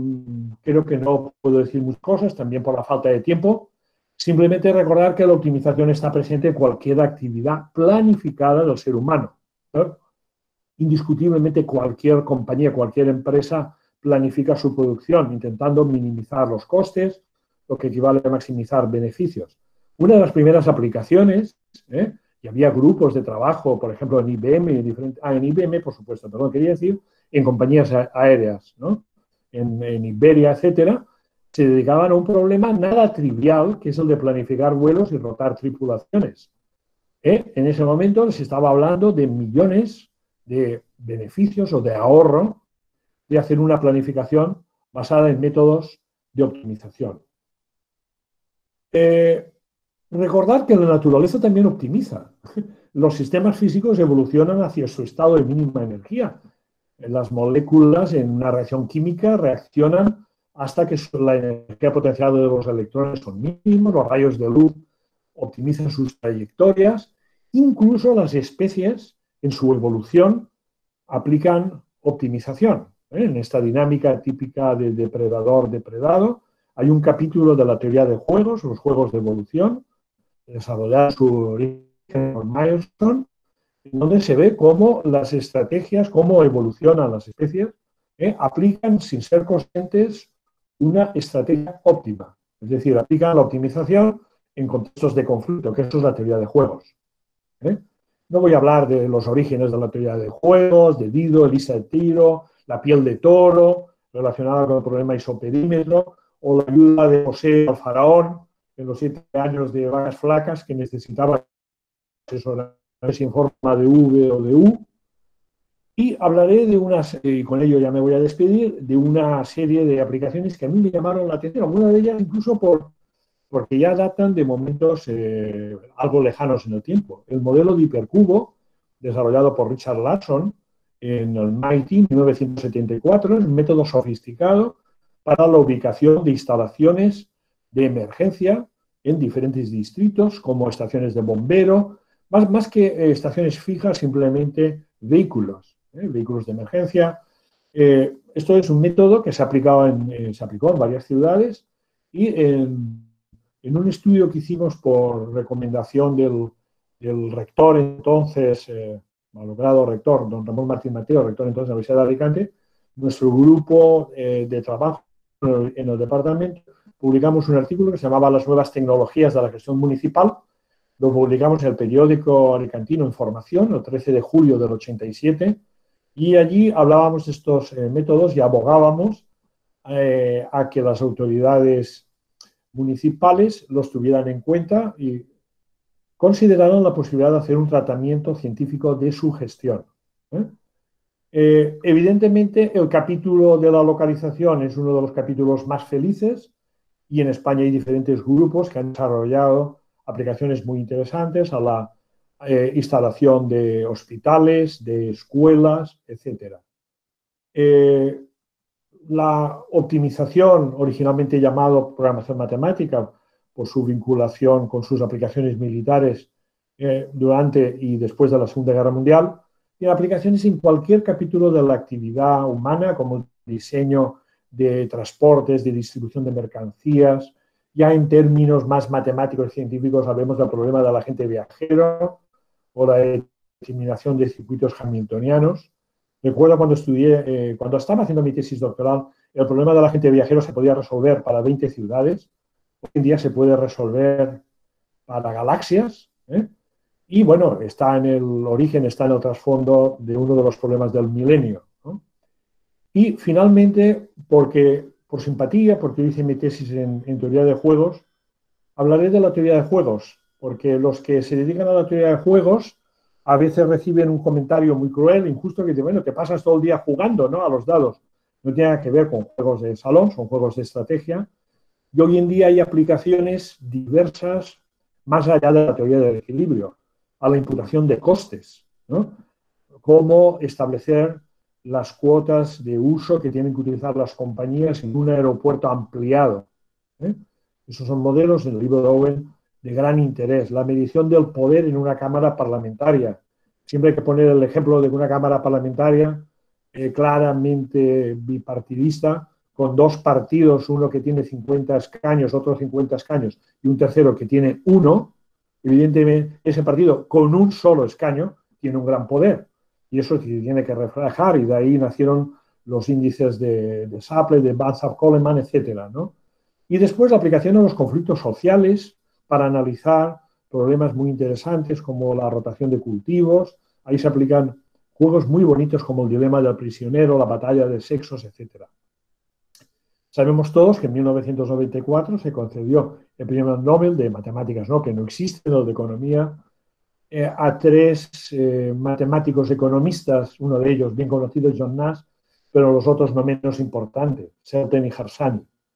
creo que no puedo decir muchas cosas, también por la falta de tiempo. Simplemente recordar que la optimización está presente en cualquier actividad planificada del ser humano, ¿no? Indiscutiblemente cualquier compañía, cualquier empresa planifica su producción intentando minimizar los costes, lo que equivale a maximizar beneficios. Una de las primeras aplicaciones, ¿eh? y había grupos de trabajo, por ejemplo, en I B M, en, diferentes, ah, en I B M, por supuesto, perdón, quería decir, en compañías aéreas, ¿no? En, en Iberia, etcétera, se dedicaban a un problema nada trivial, que es el de planificar vuelos y rotar tripulaciones. ¿Eh? En ese momento se estaba hablando de millones de beneficios o de ahorro de hacer una planificación basada en métodos de optimización. Eh, recordar que la naturaleza también optimiza. Los sistemas físicos evolucionan hacia su estado de mínima energía. Las moléculas en una reacción química reaccionan hasta que la energía potencial de los electrones son mínimos, los rayos de luz optimizan sus trayectorias, incluso las especies en su evolución aplican optimización. ¿eh? En esta dinámica típica de depredador-depredado hay un capítulo de la teoría de juegos, los juegos de evolución, desarrollado su origen por Milestone, donde se ve cómo las estrategias, cómo evolucionan las especies, ¿eh? aplican sin ser conscientes una estrategia óptima. Es decir, aplican la optimización en contextos de conflicto, que eso es la teoría de juegos. ¿eh? No voy a hablar de los orígenes de la teoría de juegos, de Dido, Elisa de Tiro, la piel de toro, relacionada con el problema isoperímetro, o la ayuda de José al faraón en los siete años de vacas flacas que necesitaba asesorarse en forma de V o de U. Y hablaré de unas, y con ello ya me voy a despedir, de una serie de aplicaciones que a mí me llamaron la atención, algunas de ellas incluso por, porque ya datan de momentos eh, algo lejanos en el tiempo. El modelo de hipercubo, desarrollado por Richard Larson en el M I T en mil novecientos setenta y cuatro, es un método sofisticado para la ubicación de instalaciones de emergencia en diferentes distritos, como estaciones de bombero, más, más que eh, estaciones fijas, simplemente vehículos. ¿eh? Vehículos de emergencia. Eh, esto es un método que se, aplicaba en, eh, se aplicó en varias ciudades y en, en un estudio que hicimos por recomendación del, del rector entonces, eh, malogrado rector, don Ramón Martín Mateo, rector entonces de la Universidad de Alicante, nuestro grupo eh, de trabajo en el, en el departamento publicamos un artículo que se llamaba Las nuevas tecnologías de la gestión municipal. Lo publicamos en el periódico alicantino Información, el trece de julio del ochenta y siete, y allí hablábamos de estos eh, métodos y abogábamos eh, a que las autoridades municipales los tuvieran en cuenta y consideraron la posibilidad de hacer un tratamiento científico de su gestión. ¿eh? Eh, evidentemente, el capítulo de la localización es uno de los capítulos más felices y en España hay diferentes grupos que han desarrollado aplicaciones muy interesantes a la eh, instalación de hospitales, de escuelas, etcétera. Eh, la optimización, originalmente llamado programación matemática, por su vinculación con sus aplicaciones militares eh, durante y después de la Segunda Guerra Mundial, tiene aplicaciones en cualquier capítulo de la actividad humana, como el diseño de transportes, de distribución de mercancías. Ya en términos más matemáticos y científicos hablemos del problema del agente viajero o la eliminación de circuitos hamiltonianos. Recuerdo cuando estudié, eh, cuando estaba haciendo mi tesis doctoral, el problema del agente viajero se podía resolver para veinte ciudades. Hoy en día se puede resolver para galaxias. ¿eh? Y bueno, está en el origen, está en el trasfondo de uno de los problemas del milenio. ¿no? Y finalmente, porque por simpatía, porque yo hice mi tesis en, en teoría de juegos, hablaré de la teoría de juegos, porque los que se dedican a la teoría de juegos a veces reciben un comentario muy cruel, injusto, que dice, bueno, te pasas todo el día jugando, ¿no? A los dados. No tiene nada que ver con juegos de salón, son juegos de estrategia. Y hoy en día hay aplicaciones diversas más allá de la teoría del equilibrio, a la imputación de costes, ¿no? Cómo establecer las cuotas de uso que tienen que utilizar las compañías en un aeropuerto ampliado. ¿eh? Esos son modelos, en el libro de Owen, de gran interés. La medición del poder en una cámara parlamentaria. Siempre hay que poner el ejemplo de una cámara parlamentaria eh, claramente bipartidista, con dos partidos, uno que tiene cincuenta escaños, otro cincuenta escaños, y un tercero que tiene uno. Evidentemente, ese partido con un solo escaño tiene un gran poder. Y eso tiene que reflejar, y de ahí nacieron los índices de, de Shapley, de Banzhaf-Coleman, etcétera, ¿no? Y después la aplicación a los conflictos sociales para analizar problemas muy interesantes como la rotación de cultivos. Ahí se aplican juegos muy bonitos como el dilema del prisionero, la batalla de sexos, etcétera. Sabemos todos que en mil novecientos noventa y cuatro se concedió el premio Nobel de matemáticas, ¿no? Que no existe, el de economía, eh, a tres eh, matemáticos economistas, uno de ellos bien conocido, John Nash, pero los otros no menos importantes, Selten y Harsanyi.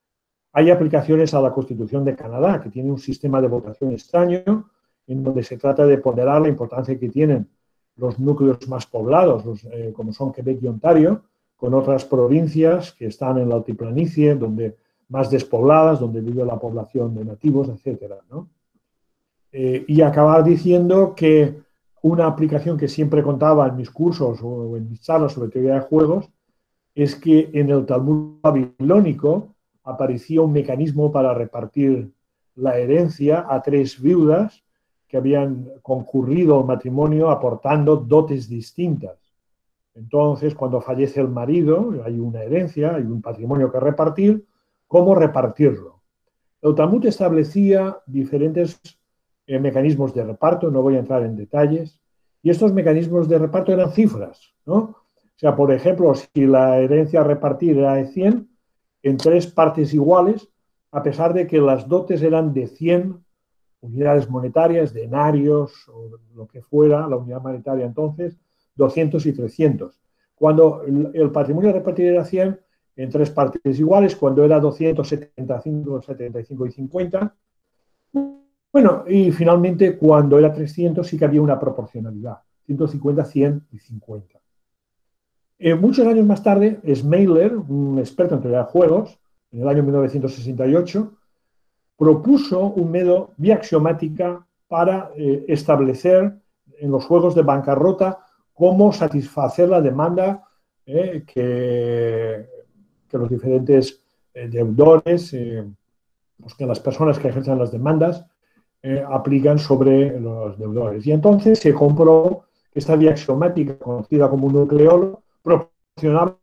Hay aplicaciones a la Constitución de Canadá, que tiene un sistema de votación extraño, en donde se trata de ponderar la importancia que tienen los núcleos más poblados, los, eh, como son Quebec y Ontario, con otras provincias que están en la altiplanicie, donde más despobladas, donde vive la población de nativos, etcétera, ¿no? Eh, y acabar diciendo que una aplicación que siempre contaba en mis cursos o en mis charlas sobre teoría de juegos es que en el Talmud babilónico aparecía un mecanismo para repartir la herencia a tres viudas que habían concurrido al matrimonio aportando dotes distintas. Entonces, cuando fallece el marido, hay una herencia, hay un patrimonio que repartir. ¿Cómo repartirlo? El Talmud establecía diferentes eh, mecanismos de reparto, no voy a entrar en detalles, y estos mecanismos de reparto eran cifras, ¿no? O sea, por ejemplo, si la herencia a repartir era de cien, en tres partes iguales, a pesar de que las dotes eran de cien unidades monetarias, denarios o lo que fuera, la unidad monetaria entonces, doscientos y trescientos. Cuando el, el patrimonio repartido era cien, en tres partes iguales, cuando era doscientos, setenta y cinco, setenta y cinco y cincuenta. Bueno, y finalmente cuando era trescientos sí que había una proporcionalidad, ciento cincuenta, cien y cincuenta. Eh, muchos años más tarde, Smailer, un experto en teoría de juegos, en el año mil novecientos sesenta y ocho, propuso un método biaxiomática para eh, establecer en los juegos de bancarrota cómo satisfacer la demanda eh, que, que los diferentes eh, deudores, eh, pues que las personas que ejercen las demandas eh, aplican sobre los deudores. Y entonces se comprobó que esta biaxiomática, conocida como un nucleolo, proporcionaba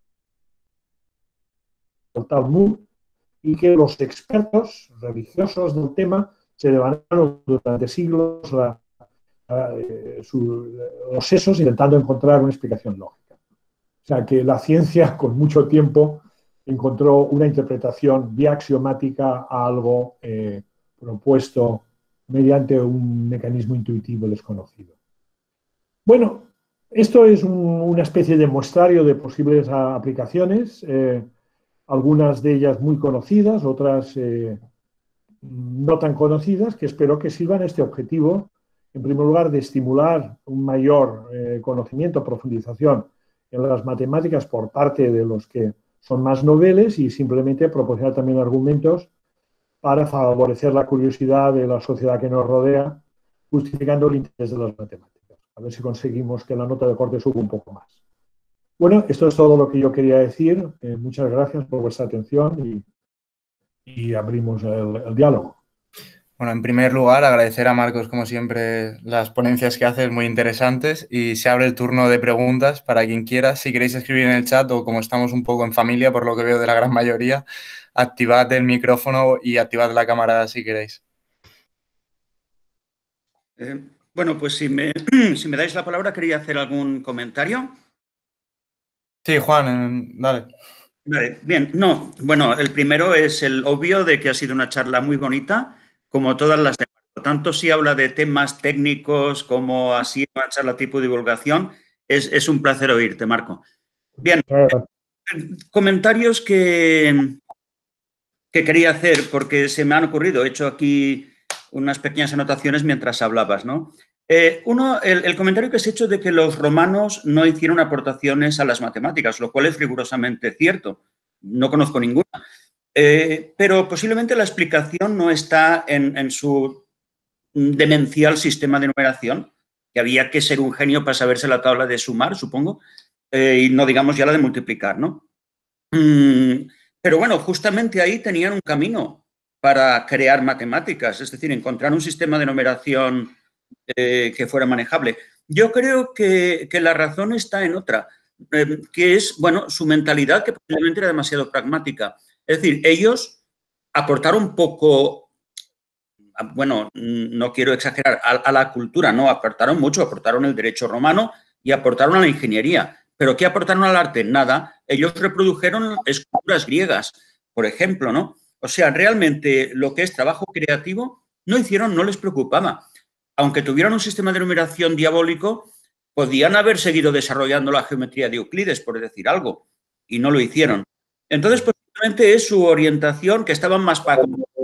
el Talmud, y que los expertos religiosos del tema se devanaron durante siglos la, la, su, los sesos intentando encontrar una explicación lógica. O sea, que la ciencia con mucho tiempo encontró una interpretación biaxiomática a algo eh, propuesto mediante un mecanismo intuitivo desconocido. Bueno, esto es un, una especie de muestrario de posibles aplicaciones, eh, algunas de ellas muy conocidas, otras eh, no tan conocidas, que espero que sirvan a este objetivo, en primer lugar, de estimular un mayor eh, conocimiento, profundización en las matemáticas por parte de los que son más noveles y simplemente proporcionar también argumentos para favorecer la curiosidad de la sociedad que nos rodea, justificando el interés de las matemáticas. A ver si conseguimos que la nota de corte suba un poco más. Bueno, esto es todo lo que yo quería decir. Eh, muchas gracias por vuestra atención y, y abrimos el, el diálogo. Bueno, en primer lugar, agradecer a Marcos, como siempre, las ponencias que haces muy interesantes, y se abre el turno de preguntas para quien quiera. Si queréis escribir en el chat, o como estamos un poco en familia, por lo que veo de la gran mayoría, activad el micrófono y activad la cámara si queréis. Eh, bueno, pues si me, si me dais la palabra, quería hacer algún comentario. Sí, Juan, dale. Vale, bien. No, bueno, el primero es el obvio de que ha sido una charla muy bonita, como todas las demás. Por tanto, si habla de temas técnicos, como así una charla tipo divulgación, es, es un placer oírte, Marco. Bien, eh, comentarios que, que quería hacer, porque se me han ocurrido. He hecho aquí unas pequeñas anotaciones mientras hablabas, ¿no? Eh, uno, el, el comentario que has hecho de que los romanos no hicieron aportaciones a las matemáticas, lo cual es rigurosamente cierto. No conozco ninguna. Eh, pero posiblemente la explicación no está en, en su demencial sistema de numeración, que había que ser un genio para saberse la tabla de sumar, supongo, eh, y no digamos ya la de multiplicar, ¿no? Mm, pero bueno, justamente ahí tenían un camino para crear matemáticas, es decir, encontrar un sistema de numeración eh, que fuera manejable. Yo creo que, que la razón está en otra, eh, que es, bueno, su mentalidad, que probablemente era demasiado pragmática. Es decir, ellos aportaron poco, bueno, no quiero exagerar, a, a la cultura, no, aportaron mucho, aportaron el derecho romano y aportaron a la ingeniería. ¿Pero qué aportaron al arte? Nada. Ellos reprodujeron esculturas griegas, por ejemplo, ¿no? O sea, realmente lo que es trabajo creativo no hicieron, no les preocupaba. Aunque tuvieran un sistema de numeración diabólico, podían haber seguido desarrollando la geometría de Euclides, por decir algo, y no lo hicieron. Entonces, Simplemente es su orientación, que estaban más para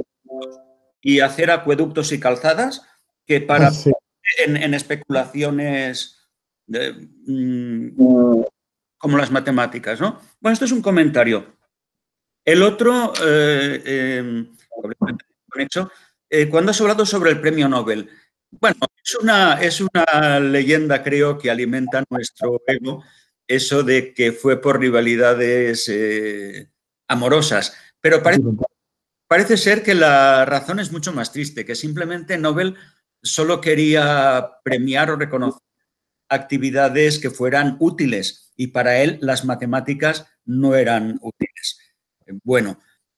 y hacer acueductos y calzadas que para Sí. en, en especulaciones de, mmm, como las matemáticas, ¿no? Bueno, esto es un comentario. El otro, eh, eh, conexo, eh, cuando has hablado sobre el premio Nobel, bueno, es una, es una leyenda, creo, que alimenta nuestro ego, eso de que fue por rivalidades eh, amorosas, pero parece, parece ser que la razón es mucho más triste, que simplemente Nobel solo quería premiar o reconocer actividades que fueran útiles y para él las matemáticas no eran útiles. Bueno,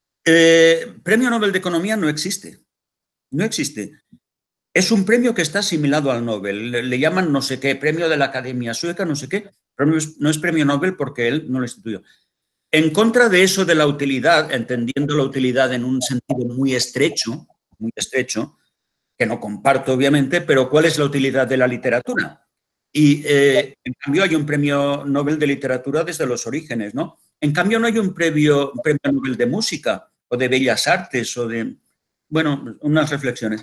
eh, Premio Nobel de Economía no existe, no existe. Es un premio que está asimilado al Nobel, le, le llaman no sé qué, premio de la Academia Sueca, no sé qué, pero no es, no es premio Nobel porque él no lo instituyó. En contra de eso de la utilidad, entendiendo la utilidad en un sentido muy estrecho, muy estrecho, que no comparto obviamente, pero ¿cuál es la utilidad de la literatura? Y eh, en cambio hay un premio Nobel de literatura desde los orígenes, ¿no? En cambio no hay un premio, un premio Nobel de música o de bellas artes o de, bueno, unas reflexiones.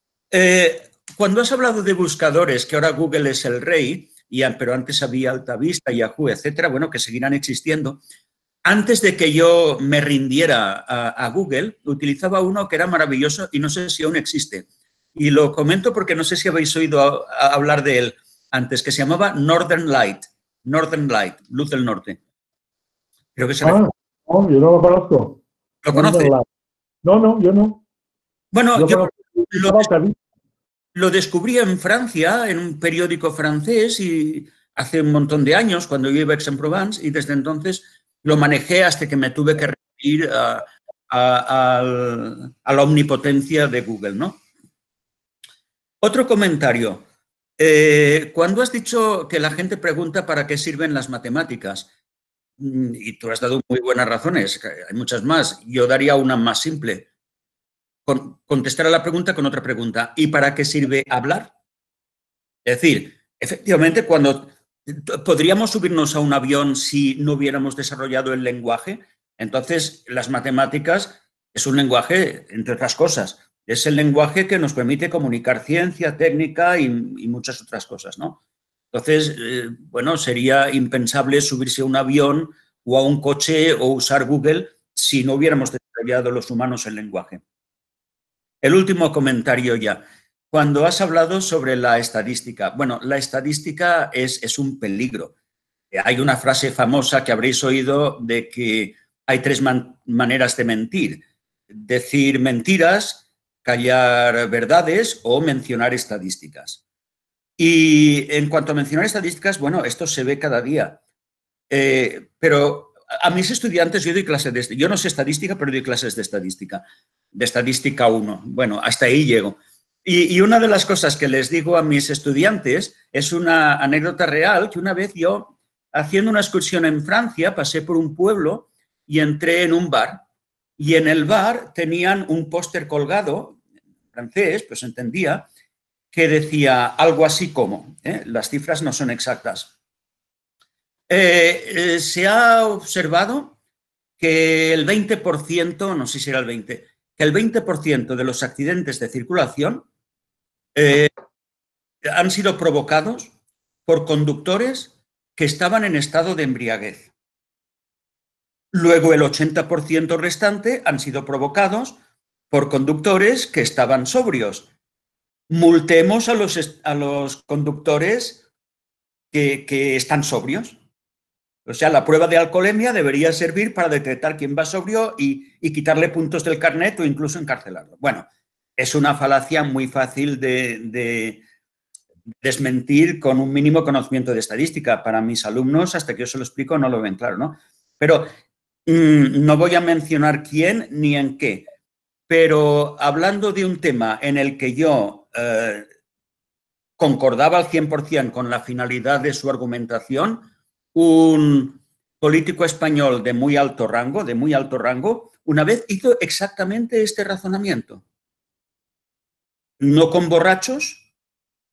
Eh, cuando has hablado de buscadores, que ahora Google es el rey, y, pero antes había Altavista, Yahoo, etcétera, bueno, que seguirán existiendo. Antes de que yo me rindiera a, a Google, utilizaba uno que era maravilloso y no sé si aún existe. Y lo comento porque no sé si habéis oído a, a hablar de él antes, que se llamaba Northern Light. Northern Light, luz del norte. Creo que se Ah, no, yo no lo conozco. ¿Lo conoces? No, no, yo no. Bueno, yo, yo lo, lo, lo descubrí en Francia, en un periódico francés, y hace un montón de años, cuando yo iba a Aix-en-Provence, y desde entonces lo manejé hasta que me tuve que referir a, a, a, a la omnipotencia de Google, ¿no? Otro comentario. Eh, cuando has dicho que la gente pregunta para qué sirven las matemáticas, y tú has dado muy buenas razones, hay muchas más, yo daría una más simple. Con, contestar a la pregunta con otra pregunta. ¿Y para qué sirve hablar? Es decir, efectivamente, cuando podríamos subirnos a un avión si no hubiéramos desarrollado el lenguaje, entonces las matemáticas es un lenguaje, entre otras cosas, es el lenguaje que nos permite comunicar ciencia, técnica y, y muchas otras cosas, ¿no? Entonces, eh, bueno, sería impensable subirse a un avión o a un coche o usar Google si no hubiéramos desarrollado los humanos el lenguaje. El último comentario ya. Cuando has hablado sobre la estadística, bueno, la estadística es, es un peligro. Hay una frase famosa que habréis oído de que hay tres man maneras de mentir. Decir mentiras, callar verdades o mencionar estadísticas. Y en cuanto a mencionar estadísticas, bueno, esto se ve cada día. Eh, pero a mis estudiantes yo doy clases de... Yo no sé estadística, pero doy clases de estadística. De estadística uno. Bueno, hasta ahí llego. Y, y una de las cosas que les digo a mis estudiantes es una anécdota real, que una vez yo, haciendo una excursión en Francia, pasé por un pueblo y entré en un bar. Y en el bar tenían un póster colgado, francés, pues entendía, que decía algo así como, ¿eh? Las cifras no son exactas. Eh, eh, se ha observado que el veinte por ciento, no sé si era el veinte, que el veinte por ciento de los accidentes de circulación eh, han sido provocados por conductores que estaban en estado de embriaguez. Luego el ochenta por ciento restante han sido provocados por conductores que estaban sobrios. Multemos a los, a los conductores que, que están sobrios. O sea, la prueba de alcoholemia debería servir para detectar quién va sobrio y, y quitarle puntos del carnet o incluso encarcelarlo. Bueno, es una falacia muy fácil de, de desmentir con un mínimo conocimiento de estadística. Para mis alumnos, hasta que yo se lo explico, no lo ven claro, ¿no? Pero mmm, no voy a mencionar quién ni en qué. Pero hablando de un tema en el que yo eh, concordaba al cien por cien con la finalidad de su argumentación, un político español de muy alto rango, de muy alto rango, una vez hizo exactamente este razonamiento. No con borrachos,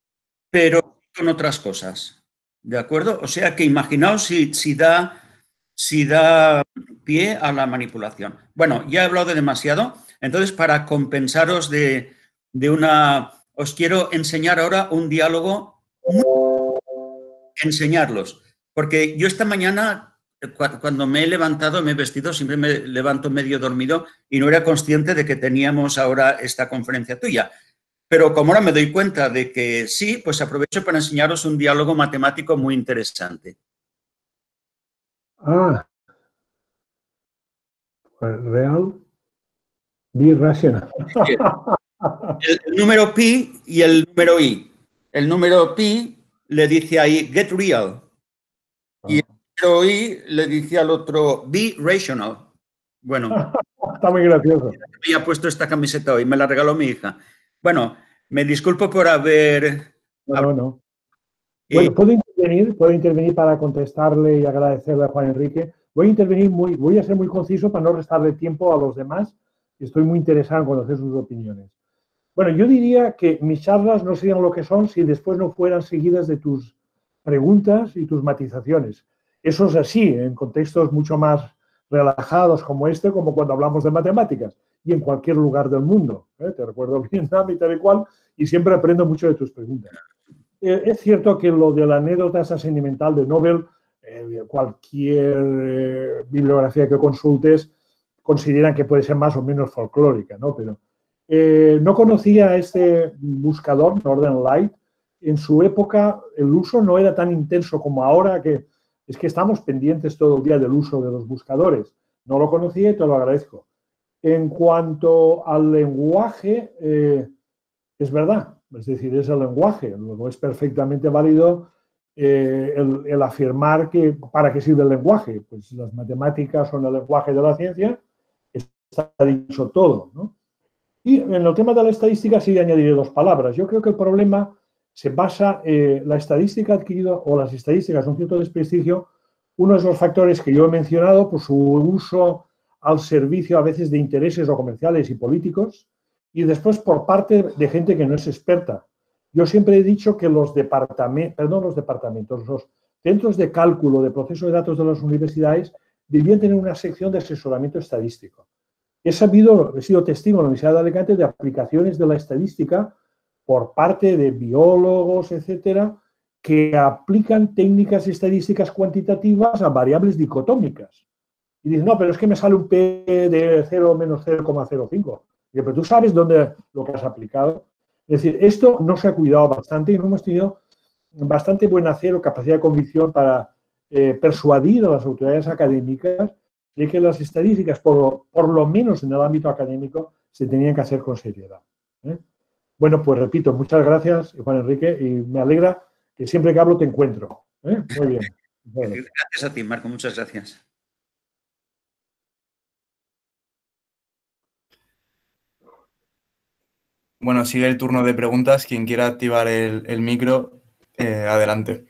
pero con otras cosas. ¿De acuerdo? O sea que imaginaos si, si da si da pie a la manipulación. Bueno, ya he hablado de demasiado, entonces para compensaros de, de una... Os quiero enseñar ahora un diálogo, enseñarlos, porque yo esta mañana, cuando me he levantado, me he vestido, siempre me levanto medio dormido y no era consciente de que teníamos ahora esta conferencia tuya. Pero como ahora me doy cuenta de que sí, pues aprovecho para enseñaros un diálogo matemático muy interesante. Ah, real, birracional. El, el número pi y el número i. El número pi le dice ahí, get real. Y el número i le dice al otro, be rational. Bueno. Está muy gracioso. Me había puesto esta camiseta hoy, me la regaló mi hija. Bueno, me disculpo por haber... No, no, no. Bueno, ¿puedo intervenir? ¿Puedo intervenir para contestarle y agradecerle a Juan Enrique? Voy a intervenir muy, voy a ser muy conciso para no restarle tiempo a los demás. Estoy muy interesado en conocer sus opiniones. Bueno, yo diría que mis charlas no serían lo que son si después no fueran seguidas de tus preguntas y tus matizaciones. Eso es así, en contextos mucho más relajados como este, como cuando hablamos de matemáticas, y en cualquier lugar del mundo. ¿eh? Te recuerdo Vietnam y tal y cual, y siempre aprendo mucho de tus preguntas. Eh, es cierto que lo de la anécdota esa sentimental de Nobel, eh, cualquier eh, bibliografía que consultes, consideran que puede ser más o menos folclórica, ¿no? Pero eh, no conocía este buscador, Northern Light. En su época el uso no era tan intenso como ahora, que es que estamos pendientes todo el día del uso de los buscadores. No lo conocía y te lo agradezco. En cuanto al lenguaje, eh, es verdad, es decir, es el lenguaje. Luego es perfectamente válido eh, el, el afirmar que para qué sirve el lenguaje. Pues las matemáticas son el lenguaje de la ciencia, está dicho todo, ¿no? Y en el tema de la estadística sí añadiré dos palabras. Yo creo que el problema se basa, eh, la estadística adquirida o las estadísticas, un cierto desprestigio, uno de los factores que yo he mencionado, por su uso al servicio a veces de intereses o comerciales y políticos, y después por parte de gente que no es experta. Yo siempre he dicho que los departamentos, perdón, los departamentos, los centros de cálculo de procesos de datos de las universidades debían tener una sección de asesoramiento estadístico. He sabido, he sido testigo en la Universidad de Alicante de aplicaciones de la estadística por parte de biólogos, etcétera, que aplican técnicas estadísticas cuantitativas a variables dicotómicas. Y dicen, no, pero es que me sale un P de cero menos cero coma cero cinco. Y pero tú sabes dónde lo que has aplicado. Es decir, esto no se ha cuidado bastante y no hemos tenido bastante buen hacer o capacidad de convicción para eh, persuadir a las autoridades académicas de que las estadísticas, por, por lo menos en el ámbito académico, se tenían que hacer con seriedad. ¿eh? Bueno, pues repito, muchas gracias, Juan Enrique, y me alegra que siempre que hablo te encuentro. ¿eh? Muy bien. Bueno. Gracias a ti, Marco, muchas gracias. Bueno, sigue el turno de preguntas. Quien quiera activar el, el micro, eh, adelante.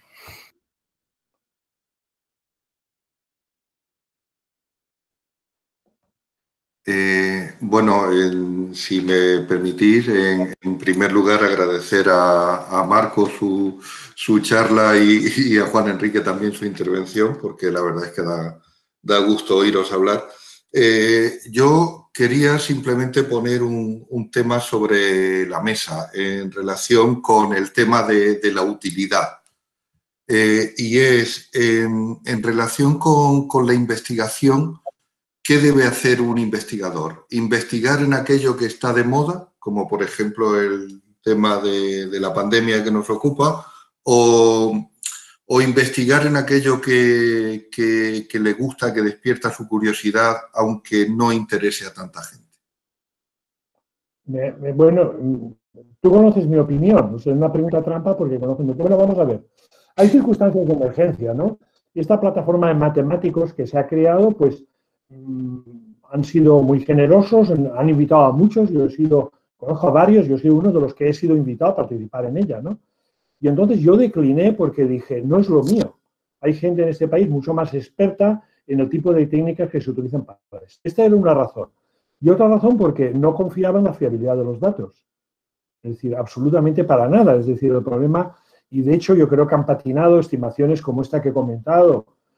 Eh, bueno, el, si me permitís, en, en primer lugar agradecer a, a Marco su, su charla y, y a Juan Enrique también su intervención, porque la verdad es que da, da gusto oíros hablar. Eh, yo quería simplemente poner un, un tema sobre la mesa en relación con el tema de, de la utilidad. Eh, y es en, en relación con, con la investigación. ¿Qué debe hacer un investigador? ¿Investigar en aquello que está de moda, como por ejemplo el tema de, de la pandemia que nos ocupa, o, o investigar en aquello que, que, que le gusta, que despierta su curiosidad, aunque no interese a tanta gente? Me, me, bueno, tú conoces mi opinión, o sea, es una pregunta trampa porque conoces mi opinión. Bueno, vamos a ver. Hay circunstancias de emergencia, ¿no? Esta plataforma de matemáticos que se ha creado, pues, han sido muy generosos, han invitado a muchos, yo he sido, conozco a varios, yo he sido uno de los que he sido invitado a participar en ella, ¿no? Y entonces yo decliné porque dije, no es lo mío. Hay gente en este país mucho más experta en el tipo de técnicas que se utilizan para esto. Esta era una razón. Y otra razón porque no confiaba en la fiabilidad de los datos. Es decir, absolutamente para nada. Es decir, el problema, y de hecho yo creo que han patinado estimaciones como esta que he comentado,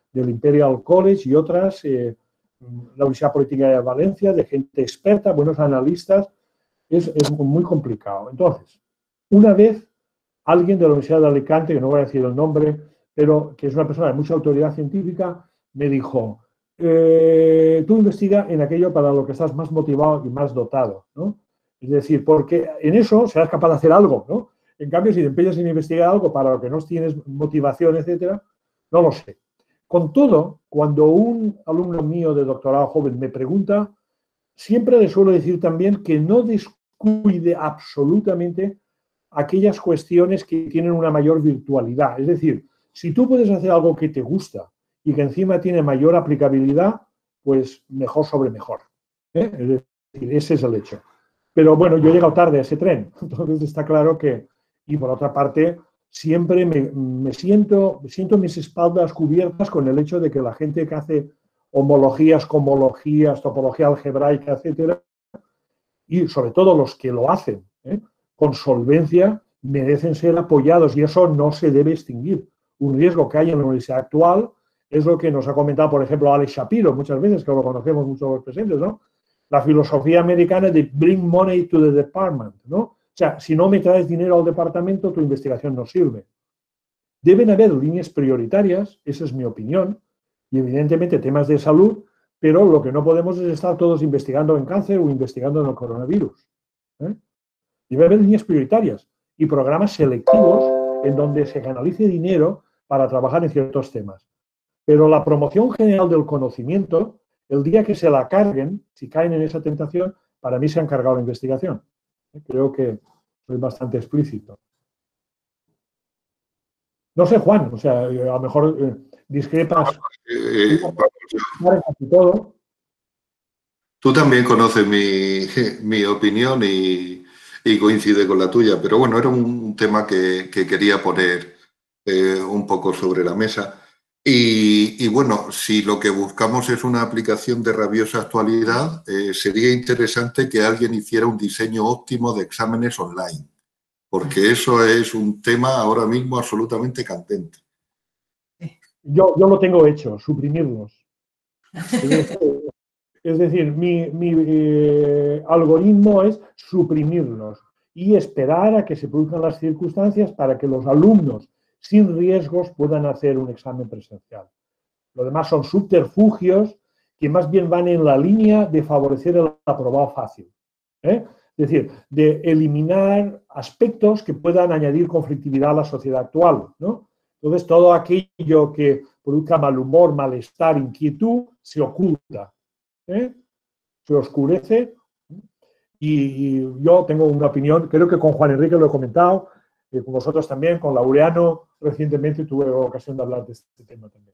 del Imperial College y otras, eh, la Universidad Politécnica de Valencia, de gente experta, buenos analistas, es, es muy complicado. Entonces, una vez alguien de la Universidad de Alicante, que no voy a decir el nombre, pero que es una persona de mucha autoridad científica, me dijo, eh, tú investiga en aquello para lo que estás más motivado y más dotado, ¿no? Es decir, porque en eso serás capaz de hacer algo, ¿no? En cambio, si te empeñas en investigar algo para lo que no tienes motivación, etcétera, no lo sé. Con todo, cuando un alumno mío de doctorado joven me pregunta, siempre le suelo decir también que no descuide absolutamente aquellas cuestiones que tienen una mayor virtualidad. Es decir, si tú puedes hacer algo que te gusta y que encima tiene mayor aplicabilidad, pues mejor sobre mejor, ¿eh? Es decir, ese es el hecho. Pero bueno, yo he llegado tarde a ese tren, entonces está claro que, y por otra parte, siempre me, me siento, siento mis espaldas cubiertas con el hecho de que la gente que hace homologías, cosmologías, topología algebraica, etcétera, y sobre todo los que lo hacen, ¿eh?, con solvencia, merecen ser apoyados y eso no se debe extinguir. Un riesgo que hay en la universidad actual es lo que nos ha comentado, por ejemplo, Alex Shapiro, muchas veces, que lo conocemos muchos de los presentes, ¿no? La filosofía americana de bring money to the department, ¿no? O sea, si no me traes dinero al departamento, tu investigación no sirve. Deben haber líneas prioritarias, esa es mi opinión, y evidentemente temas de salud, pero lo que no podemos es estar todos investigando en cáncer o investigando en el coronavirus, ¿eh? Debe haber líneas prioritarias y programas selectivos en donde se canalice dinero para trabajar en ciertos temas. Pero la promoción general del conocimiento, el día que se la carguen, si caen en esa tentación, para mí se han cargado la investigación. Creo que soy bastante explícito. No sé, Juan, o sea, a lo mejor eh, discrepas eh, casi todo. Tú también conoces mi, mi opinión y, y coincide con la tuya, pero bueno, era un tema que, que quería poner eh, un poco sobre la mesa. Y, y bueno, si lo que buscamos es una aplicación de rabiosa actualidad, eh, sería interesante que alguien hiciera un diseño óptimo de exámenes online, porque eso es un tema ahora mismo absolutamente candente. Yo, yo lo tengo hecho, suprimirlos. Es decir, es decir mi, mi eh, algoritmo es suprimirlos y esperar a que se produzcan las circunstancias para que los alumnos sin riesgos puedan hacer un examen presencial. Lo demás son subterfugios que más bien van en la línea de favorecer el aprobado fácil, ¿eh? Es decir, de eliminar aspectos que puedan añadir conflictividad a la sociedad actual, ¿no? Entonces, todo aquello que produzca mal humor, malestar, inquietud, se oculta, ¿eh? Se oscurece. Y, y yo tengo una opinión, creo que con Juan Enrique lo he comentado, eh, con vosotros también, con Laureano, recientemente tuve ocasión de hablar de este tema también.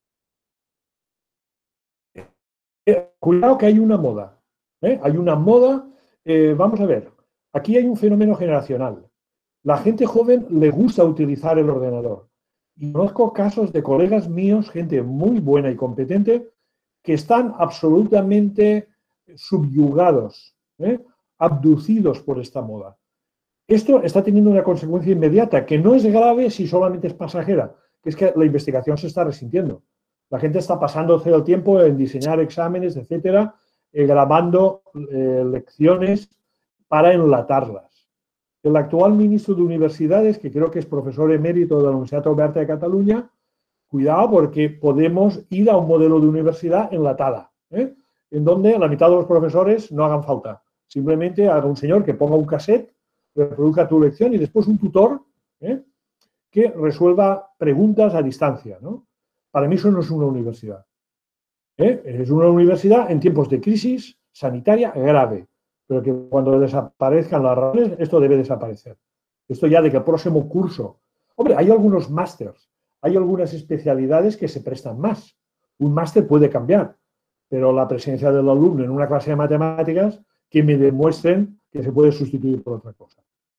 Eh, cuidado que hay una moda, ¿eh? Hay una moda, eh, vamos a ver, aquí hay un fenómeno generacional. La gente joven le gusta utilizar el ordenador. Y conozco casos de colegas míos, gente muy buena y competente, que están absolutamente subyugados, ¿eh?, abducidos por esta moda. Esto está teniendo una consecuencia inmediata, que no es grave si solamente es pasajera, que es que la investigación se está resintiendo. La gente está pasando todo el tiempo en diseñar exámenes, etcétera, eh, grabando eh, lecciones para enlatarlas. El actual ministro de Universidades, que creo que es profesor emérito de la Universitat Oberta de Cataluña, cuidado porque podemos ir a un modelo de universidad enlatada, ¿eh?, en donde la mitad de los profesores no hagan falta. Simplemente haga un señor que ponga un cassette, reproduzca tu lección y después un tutor, ¿eh?, que resuelva preguntas a distancia, ¿no? Para mí eso no es una universidad, ¿eh? Es una universidad en tiempos de crisis sanitaria grave, pero que cuando desaparezcan las razones, esto debe desaparecer. Esto ya de que el próximo curso... Hombre, hay algunos másters, hay algunas especialidades que se prestan más. Un máster puede cambiar, pero la presencia del alumno en una clase de matemáticas que me demuestren que se puede sustituir por otra cosa.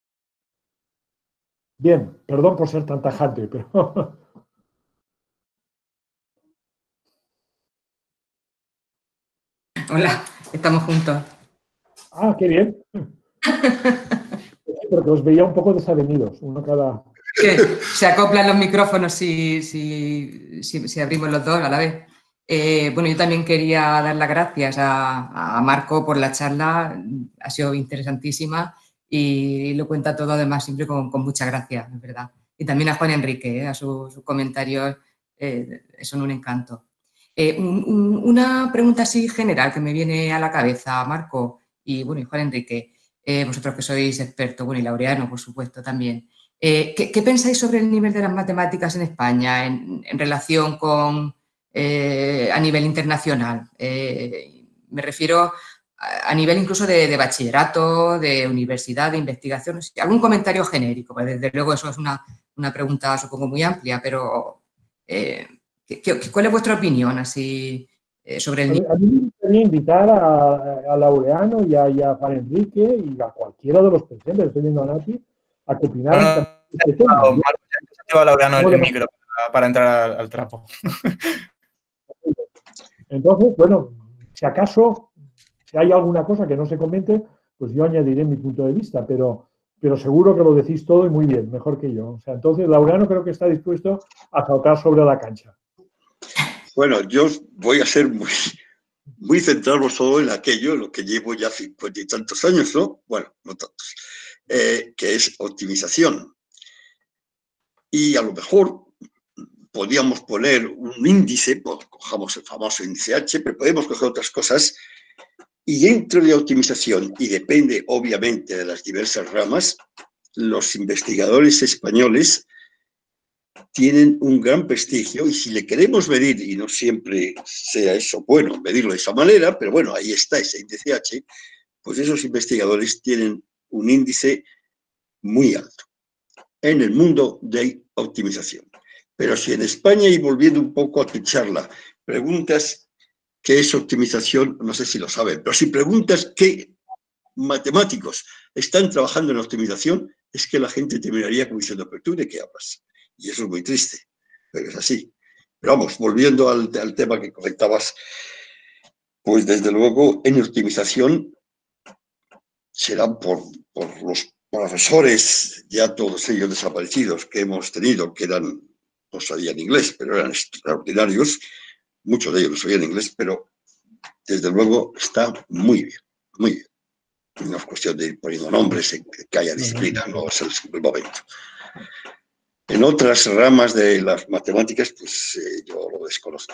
Bien, perdón por ser tan tajante, pero... Hola, estamos juntos. Ah, qué bien. Porque os veía un poco desavenidos, uno cada... que se acoplan los micrófonos si, si, si, si abrimos los dos a la vez. Eh, bueno, yo también quería dar las gracias a, a Marco por la charla, ha sido interesantísima y lo cuenta todo además siempre con, con mucha gracia, es verdad. Y también a Juan Enrique, eh, a su, sus comentarios eh, son un encanto. Eh, un, un, una pregunta así general que me viene a la cabeza, Marco y, bueno, y Juan Enrique, eh, vosotros que sois expertos, bueno, y Laureano, por supuesto, también. Eh, ¿qué, ¿Qué pensáis sobre el nivel de las matemáticas en España en, en relación con eh, a nivel internacional? Eh, me refiero a, a nivel incluso de, de bachillerato, de universidad, de investigación. Algún comentario genérico, pues desde luego eso es una, una pregunta supongo muy amplia, pero eh, ¿qué, qué, ¿cuál es vuestra opinión así eh, sobre el nivel? A mí me gustaría invitar a, a Laureano y a, y a Juan Enrique y a cualquiera de los presentes, estoy viendo a Nati, a que opinaran no, este tema. Marco, ya a Laureano el, el micro para, para entrar al, al trapo. Entonces, bueno, si acaso, si hay alguna cosa que no se comente, pues yo añadiré mi punto de vista, pero, pero seguro que lo decís todo y muy bien, mejor que yo. O sea, entonces, Laureano creo que está dispuesto a saltar sobre la cancha. Bueno, yo voy a ser muy, muy centrado solo en aquello, en lo que llevo ya cincuenta y tantos años, ¿no? Bueno, no tantos, eh, que es optimización. Y a lo mejor podríamos poner un índice, pues, cojamos el famoso índice H, pero podemos coger otras cosas, y dentro de la optimización, y depende obviamente de las diversas ramas, los investigadores españoles tienen un gran prestigio, y si le queremos medir, y no siempre sea eso bueno, medirlo de esa manera, pero bueno, ahí está ese índice H, pues esos investigadores tienen un índice muy alto en el mundo de optimización. Pero si en España, y volviendo un poco a tu charla, preguntas qué es optimización, no sé si lo saben, pero si preguntas qué matemáticos están trabajando en optimización, es que la gente terminaría como diciendo, pero ¿tú de qué hablas? Y eso es muy triste, pero es así. Pero vamos, volviendo al, al tema que comentabas, pues desde luego en optimización serán por, por los profesores, ya todos ellos desaparecidos que hemos tenido, que eran, no sabían inglés, pero eran extraordinarios, muchos de ellos no sabían inglés, pero desde luego está muy bien, muy bien. No es cuestión de ir poniendo nombres, en que haya disciplina, no es el momento. En otras ramas de las matemáticas, pues eh, yo lo desconozco.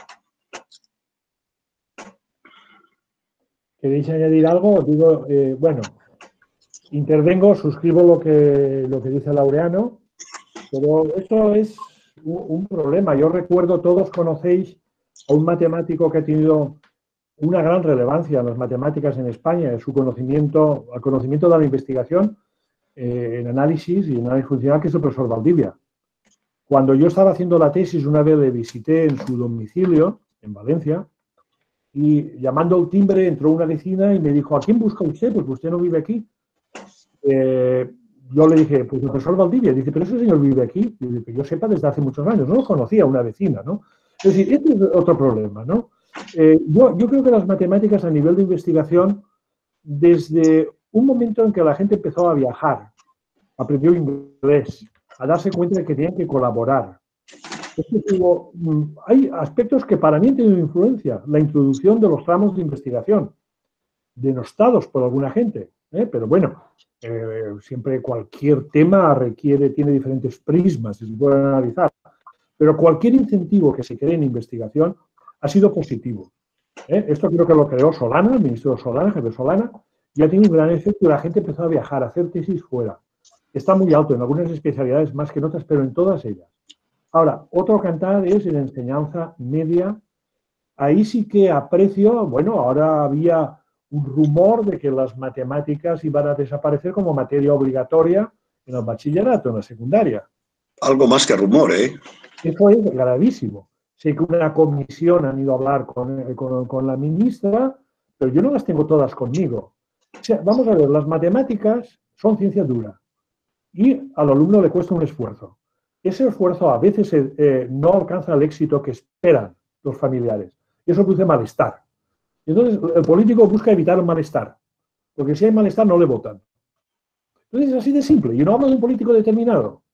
¿Queréis añadir algo? Digo, eh, bueno, intervengo, suscribo lo que, lo que dice Laureano, pero esto es un, un problema. Yo recuerdo, todos conocéis a un matemático que ha tenido una gran relevancia en las matemáticas en España, en su conocimiento, el conocimiento de la investigación eh, en análisis y en análisis funcional, que es el profesor Valdivia. Cuando yo estaba haciendo la tesis, una vez le visité en su domicilio, en Valencia, y llamando al timbre entró una vecina y me dijo, ¿a quién busca usted? Pues usted no vive aquí. Eh, yo le dije, pues el profesor Valdivia. Dice, pero ese señor vive aquí. Y dice, que yo sepa desde hace muchos años. No lo conocía, una vecina, ¿no? Es decir, este es otro problema, ¿no? Eh, yo, yo creo que las matemáticas a nivel de investigación, desde un momento en que la gente empezó a viajar, aprendió inglés, a darse cuenta de que tenían que colaborar. Es que digo, hay aspectos que para mí han tenido influencia. La introducción de los tramos de investigación, denostados por alguna gente, ¿eh? Pero bueno, eh, siempre cualquier tema requiere, tiene diferentes prismas y se puede analizar. Pero cualquier incentivo que se cree en investigación ha sido positivo. ¿eh? Esto creo que lo creó Solana, el ministro Solana, jefe Solana, y ha tenido un gran efecto y la gente empezó a viajar, a hacer tesis fuera. Está muy alto en algunas especialidades más que en otras, pero en todas ellas. Ahora, otro cantar es en enseñanza media. Ahí sí que aprecio, bueno, ahora había un rumor de que las matemáticas iban a desaparecer como materia obligatoria en el bachillerato, en la secundaria. Algo más que rumor, ¿eh? Eso es gravísimo. Sé que una comisión han ido a hablar con, con, con la ministra, pero yo no las tengo todas conmigo. O sea, vamos a ver, las matemáticas son ciencia dura y al alumno le cuesta un esfuerzo. Ese esfuerzo a veces eh, no alcanza el éxito que esperan los familiares. Y eso produce malestar. Y entonces el político busca evitar el malestar, porque si hay malestar no le votan. Entonces es así de simple. Yo no hablo de un político determinado,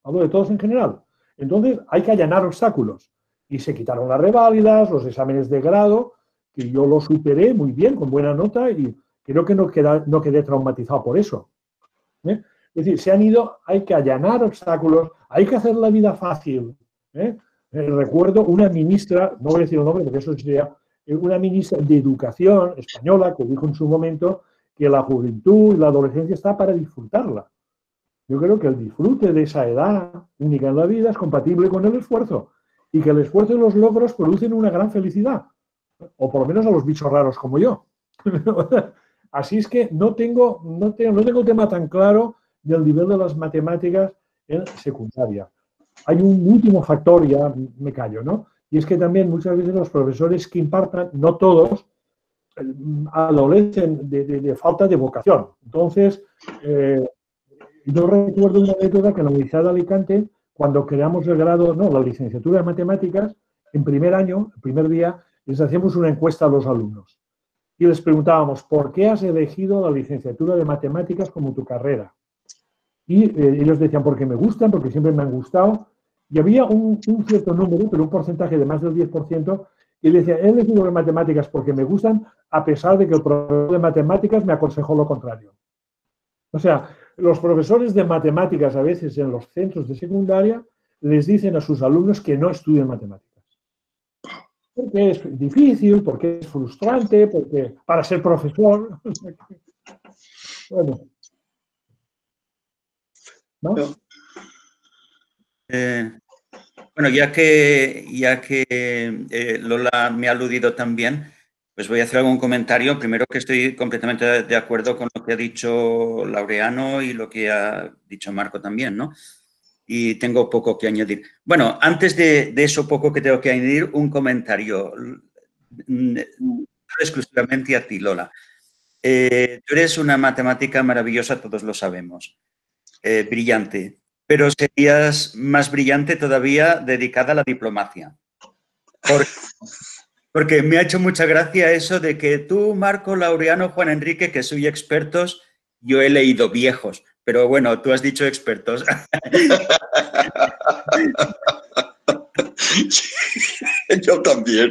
hablo de todos en general. Entonces hay que allanar obstáculos. Y se quitaron las reválidas, los exámenes de grado, que yo lo superé muy bien, con buena nota, y creo que no, queda, no quedé traumatizado por eso. ¿eh? Es decir, se han ido, hay que allanar obstáculos, hay que hacer la vida fácil. ¿eh? Eh, recuerdo una ministra, no voy a decir el nombre porque eso sería, eh, una ministra de Educación española que dijo en su momento que la juventud y la adolescencia está para disfrutarla. Yo creo que el disfrute de esa edad única en la vida es compatible con el esfuerzo y que el esfuerzo y los logros producen una gran felicidad, o por lo menos a los bichos raros como yo. Así es que no tengo, no tengo, no tengo tema tan claro del nivel de las matemáticas en secundaria. Hay un último factor, ya me callo, ¿no? Y es que también muchas veces los profesores que impartan, no todos, adolecen de, de, de falta de vocación. Entonces, eh, yo recuerdo una anécdota que en la Universidad de Alicante, cuando creamos el grado, no, la licenciatura de matemáticas, en primer año, el primer día, les hacíamos una encuesta a los alumnos. Y les preguntábamos, ¿por qué has elegido la licenciatura de matemáticas como tu carrera? Y eh, ellos decían, porque me gustan, porque siempre me han gustado. Y había un, un cierto número, pero un porcentaje de más del diez por ciento, y decía, he elegido las matemáticas porque me gustan, a pesar de que el profesor de matemáticas me aconsejó lo contrario. O sea, los profesores de matemáticas a veces en los centros de secundaria les dicen a sus alumnos que no estudien matemáticas. Porque es difícil, porque es frustrante, porque para ser profesor. Bueno. ¿No? Eh, bueno, ya que, ya que eh, Lola me ha aludido también, pues voy a hacer algún comentario. Primero que estoy completamente de acuerdo con lo que ha dicho Laureano y lo que ha dicho Marco también, ¿no? Y tengo poco que añadir. Bueno, antes de, de eso poco que tengo que añadir, un comentario exclusivamente a ti, Lola. Eh, tú eres una matemática maravillosa, todos lo sabemos, eh, brillante, pero serías más brillante todavía dedicada a la diplomacia. Porque, porque me ha hecho mucha gracia eso de que tú, Marco, Laureano, Juan Enrique, que sois expertos, yo he leído viejos. Pero bueno, tú has dicho expertos. Yo también.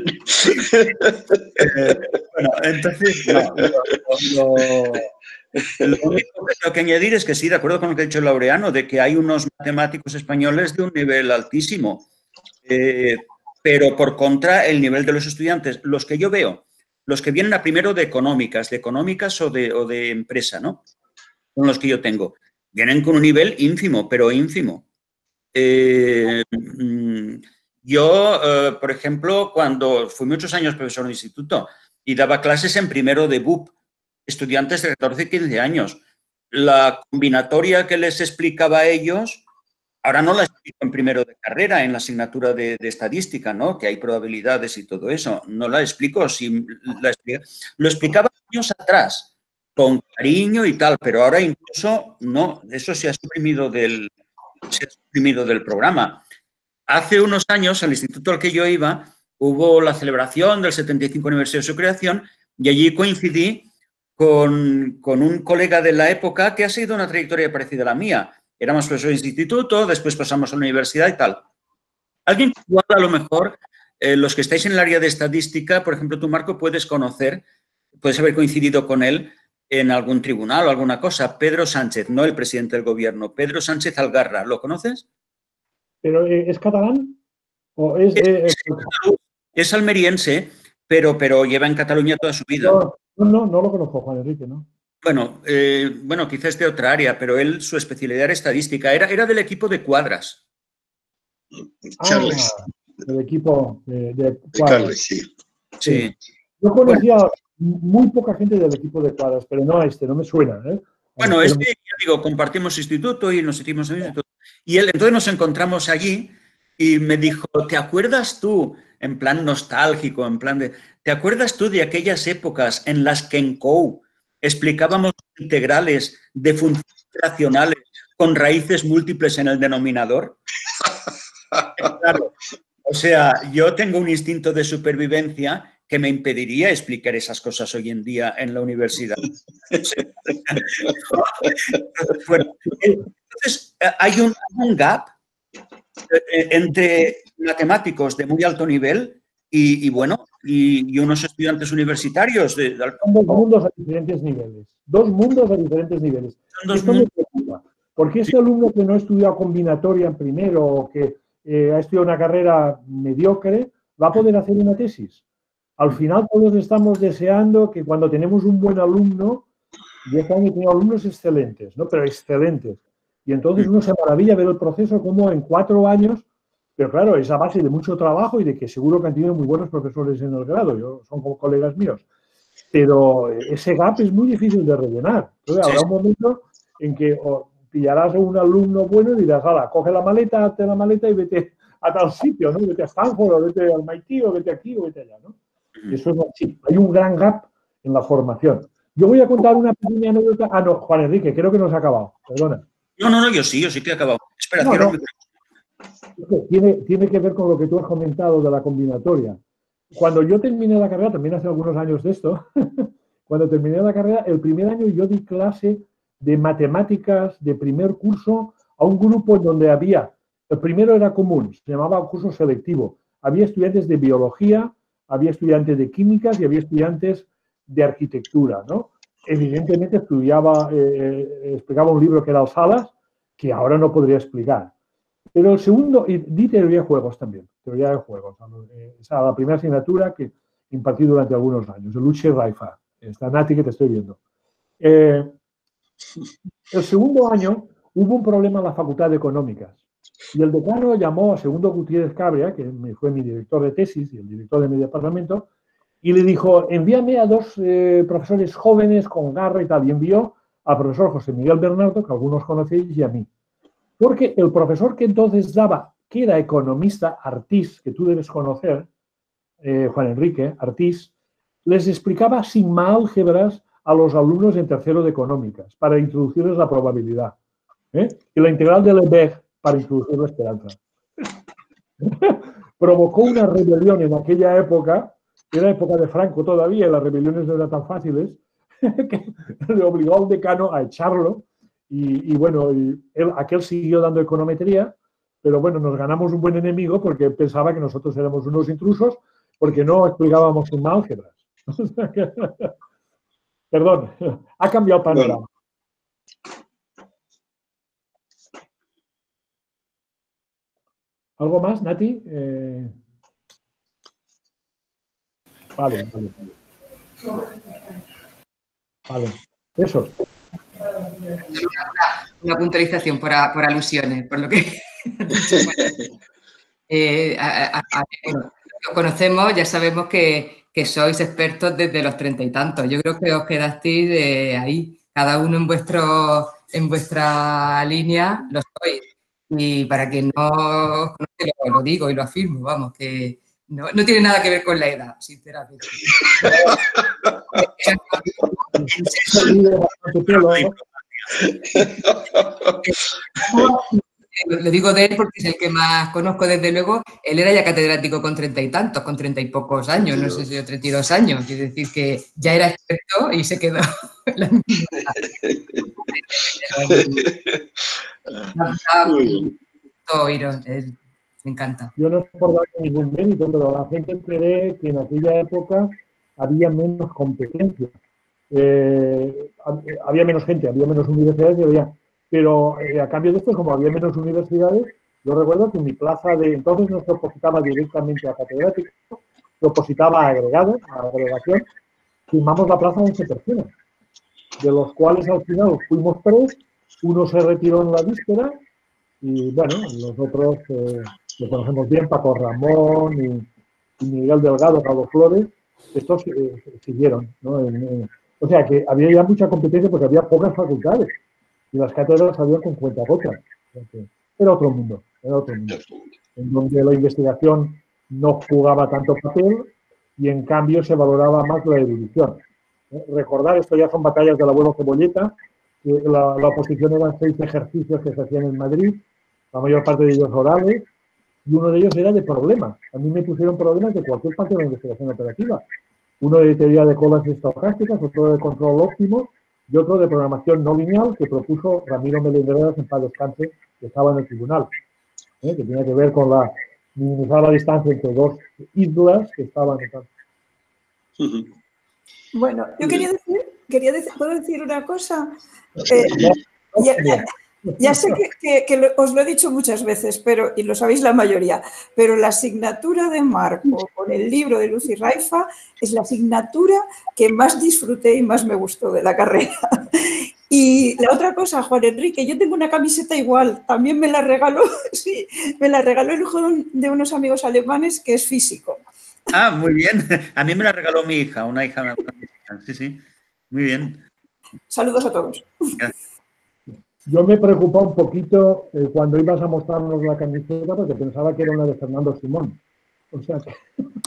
Eh, bueno, entonces, no, lo, lo, lo único que tengo que añadir es que sí, de acuerdo con lo que ha dicho Laureano, de que hay unos matemáticos españoles de un nivel altísimo. Eh, pero por contra, el nivel de los estudiantes, los que yo veo, los que vienen a primero de económicas, de económicas o de, o de empresa, ¿no? Son los que yo tengo. Vienen con un nivel ínfimo, pero ínfimo. Eh, yo, eh, por ejemplo, cuando fui muchos años profesor de instituto y daba clases en primero de B U P, estudiantes de catorce y quince años, la combinatoria que les explicaba a ellos, ahora no la explico en primero de carrera, en la asignatura de, de estadística, ¿no? Que hay probabilidades y todo eso. No la explico, si la explico. Lo explicaba años atrás, con cariño y tal, pero ahora incluso no, eso se ha suprimido del, se ha suprimido del programa. Hace unos años, al instituto al que yo iba, hubo la celebración del setenta y cinco aniversario de su creación y allí coincidí con, con un colega de la época que ha seguido una trayectoria parecida a la mía. Éramos profesores de instituto, después pasamos a la universidad y tal. Alguien que igual a lo mejor, eh, los que estáis en el área de estadística, por ejemplo, tú, Marco, puedes conocer, puedes haber coincidido con él en algún tribunal o alguna cosa. Pedro Sánchez, no el presidente del gobierno, Pedro Sánchez Algarra, ¿lo conoces? ¿Pero es catalán? ¿O es, es, es, es, es almeriense, pero, pero lleva en Cataluña toda su vida. No, no, no lo conozco, Juan Enrique, ¿no? Bueno, eh, bueno, quizás de otra área, pero él, su especialidad era estadística, era, era del equipo de Cuadras. Charles. Ah, del equipo de, de de Carles, sí. Sí. Sí. Yo conocía bueno. muy poca gente del equipo de Cuadras, pero no a este, no me suena, ¿eh? Bueno, es que, ya digo, compartimos instituto y nos hicimos en instituto. Y él, entonces nos encontramos allí y me dijo, ¿te acuerdas tú, en plan nostálgico, en plan de, ¿te acuerdas tú de aquellas épocas en las que en C O U explicábamos integrales de funciones racionales con raíces múltiples en el denominador? Claro, o sea, yo tengo un instinto de supervivencia que me impediría explicar esas cosas hoy en día en la universidad. Bueno, entonces, hay un, un gap, entre matemáticos de muy alto nivel y, y bueno, y, y unos estudiantes universitarios. De, de... Son dos mundos a diferentes niveles. Dos mundos a diferentes niveles. Esto me preocupa, porque ese alumno que no ha estudiado combinatoria en primero o que eh, ha estudiado una carrera mediocre, va a poder hacer una tesis. Al final todos estamos deseando que cuando tenemos un buen alumno, yo este año he tenido alumnos excelentes, ¿no? Pero excelentes. Y entonces uno se maravilla ver el proceso como en cuatro años, pero claro, es a base de mucho trabajo y de que seguro que han tenido muy buenos profesores en el grado, yo, son como colegas míos. Pero ese gap es muy difícil de rellenar. Entonces habrá un momento en que oh, pillarás a un alumno bueno y dirás, hala, coge la maleta, hazte la maleta y vete a tal sitio, ¿no? Vete a Stanford, o vete al M I T, o vete aquí, o vete allá, ¿no? Y eso es así. Hay un gran gap en la formación. Yo voy a contar una pequeña anécdota. Ah, no, Juan Enrique, creo que no se ha acabado. Perdona. No, no, no, yo sí, yo sí que he acabado. Espera, no, cierro. No. Tiene, tiene que ver con lo que tú has comentado de la combinatoria. Cuando yo terminé la carrera, también hace algunos años de esto, cuando terminé la carrera, el primer año yo di clase de matemáticas de primer curso a un grupo en donde había, el primero era común, se llamaba curso selectivo. Había estudiantes de biología, había estudiantes de químicas y había estudiantes de arquitectura, ¿no? Evidentemente estudiaba, eh, explicaba un libro que era Salas, que ahora no podría explicar. Pero el segundo, y di teoría de juegos también, teoría de juegos. Esa la primera asignatura que impartí durante algunos años, el Luche Raifa. Está Nati que te estoy viendo. Eh, el segundo año hubo un problema en la Facultad de Económicas y el decano llamó a Segundo Gutiérrez Cabria, que fue mi director de tesis y el director de mi departamento, y le dijo, envíame a dos eh, profesores jóvenes con garra y tal. Y envió al profesor José Miguel Bernardo, que algunos conocéis, y a mí. Porque el profesor que entonces daba, que era economista, Artís, que tú debes conocer, eh, Juan Enrique, Artís, les explicaba sigma álgebras a los alumnos en tercero de económicas para introducirles la probabilidad. ¿eh? Y la integral de Lebesgue para introducir la esperanza. Provocó una rebelión en aquella época, era época de Franco todavía, y las rebeliones no eran tan fáciles, que le obligó al decano a echarlo. Y, y bueno, y él, aquel siguió dando econometría, pero bueno, nos ganamos un buen enemigo porque pensaba que nosotros éramos unos intrusos porque no explicábamos sigma álgebras. Perdón, ha cambiado el panorama. Bueno. ¿Algo más, Nati? Eh... Vale, vale, vale. Vale, eso. Una puntualización por, a, por alusiones, por lo que... eh, a, a, a, bueno, lo conocemos, ya sabemos que, que sois expertos desde los treinta y tantos. Yo creo que os quedasteis de ahí, cada uno en, vuestro, en vuestra línea, lo sois. Y para quien no os conoce, lo, lo digo y lo afirmo, vamos, que no, no tiene nada que ver con la edad, sinceramente. Lo digo de él porque es el que más conozco, desde luego. Él era ya catedrático con treinta y tantos, con treinta y pocos años, no sé si yo treinta y dos años. Quiere decir que ya era experto y se quedó en la misma. Me encanta. Yo no es por dar ningún mérito, pero la gente cree que en aquella época había menos competencia. Eh, había menos gente, había menos universidades y había... Pero eh, a cambio de esto, como había menos universidades, yo recuerdo que mi plaza de entonces no se opositaba directamente a catedrático, se opositaba a agregado, a agregación, firmamos la plaza de once personas, de los cuales al final fuimos tres, uno se retiró en la víspera y bueno, los otros eh, los conocemos bien, Paco Ramón y, y Miguel Delgado, Carlos Flores, estos eh, siguieron, ¿no? En, en, o sea que había ya mucha competencia porque había pocas facultades. Y las cátedras salían con cuentagotas. Era otro mundo, era otro mundo, en donde la investigación no jugaba tanto papel y en cambio se valoraba más la erudición. ¿Eh? Recordar, esto ya son batallas del abuelo Cebolleta, que la, la oposición eran seis ejercicios que se hacían en Madrid, la mayor parte de ellos orales, y uno de ellos era de problemas. A mí me pusieron problemas de cualquier parte de la investigación operativa. Uno de teoría de colas estocásticas, otro de control óptimo, y otro de programación no lineal que propuso Ramiro Melendreras en paz descanse, que estaba en el tribunal. ¿eh? Que tiene que ver con la minimizar la distancia entre dos islas que estaban... Bueno, yo quería decir, quería decir, ¿puedo decir una cosa? Eh, ya, ya sé que, que, que lo, os lo he dicho muchas veces, pero y lo sabéis la mayoría, pero la asignatura de Marco con el libro de Lucy Raifa es la asignatura que más disfruté y más me gustó de la carrera. Y la otra cosa, Juan Enrique, yo tengo una camiseta igual, también me la regaló, sí, me la regaló el hijo de unos amigos alemanes que es físico. Ah, muy bien. A mí me la regaló mi hija, una hija. Sí, sí. Muy bien. Saludos a todos. Yo me preocupé un poquito eh, cuando ibas a mostrarnos la camiseta porque pensaba que era una de Fernando Simón. O sea que...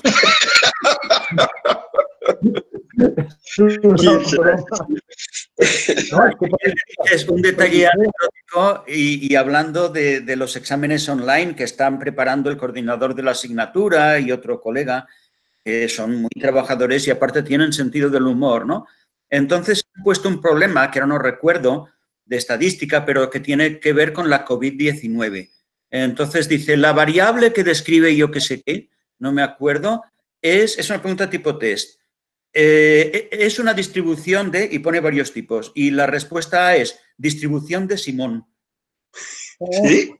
Es un detalle anecdótico y, y hablando de, de los exámenes online que están preparando el coordinador de la asignatura y otro colega, que son muy trabajadores y aparte tienen sentido del humor, ¿no? Entonces han puesto un problema que ahora no recuerdo de estadística, pero que tiene que ver con la COVID diecinueve. Entonces dice, la variable que describe yo que sé qué, no me acuerdo, es, es una pregunta tipo test. Eh, es una distribución de, y pone varios tipos, y la respuesta es distribución de Simón. ¿Sí?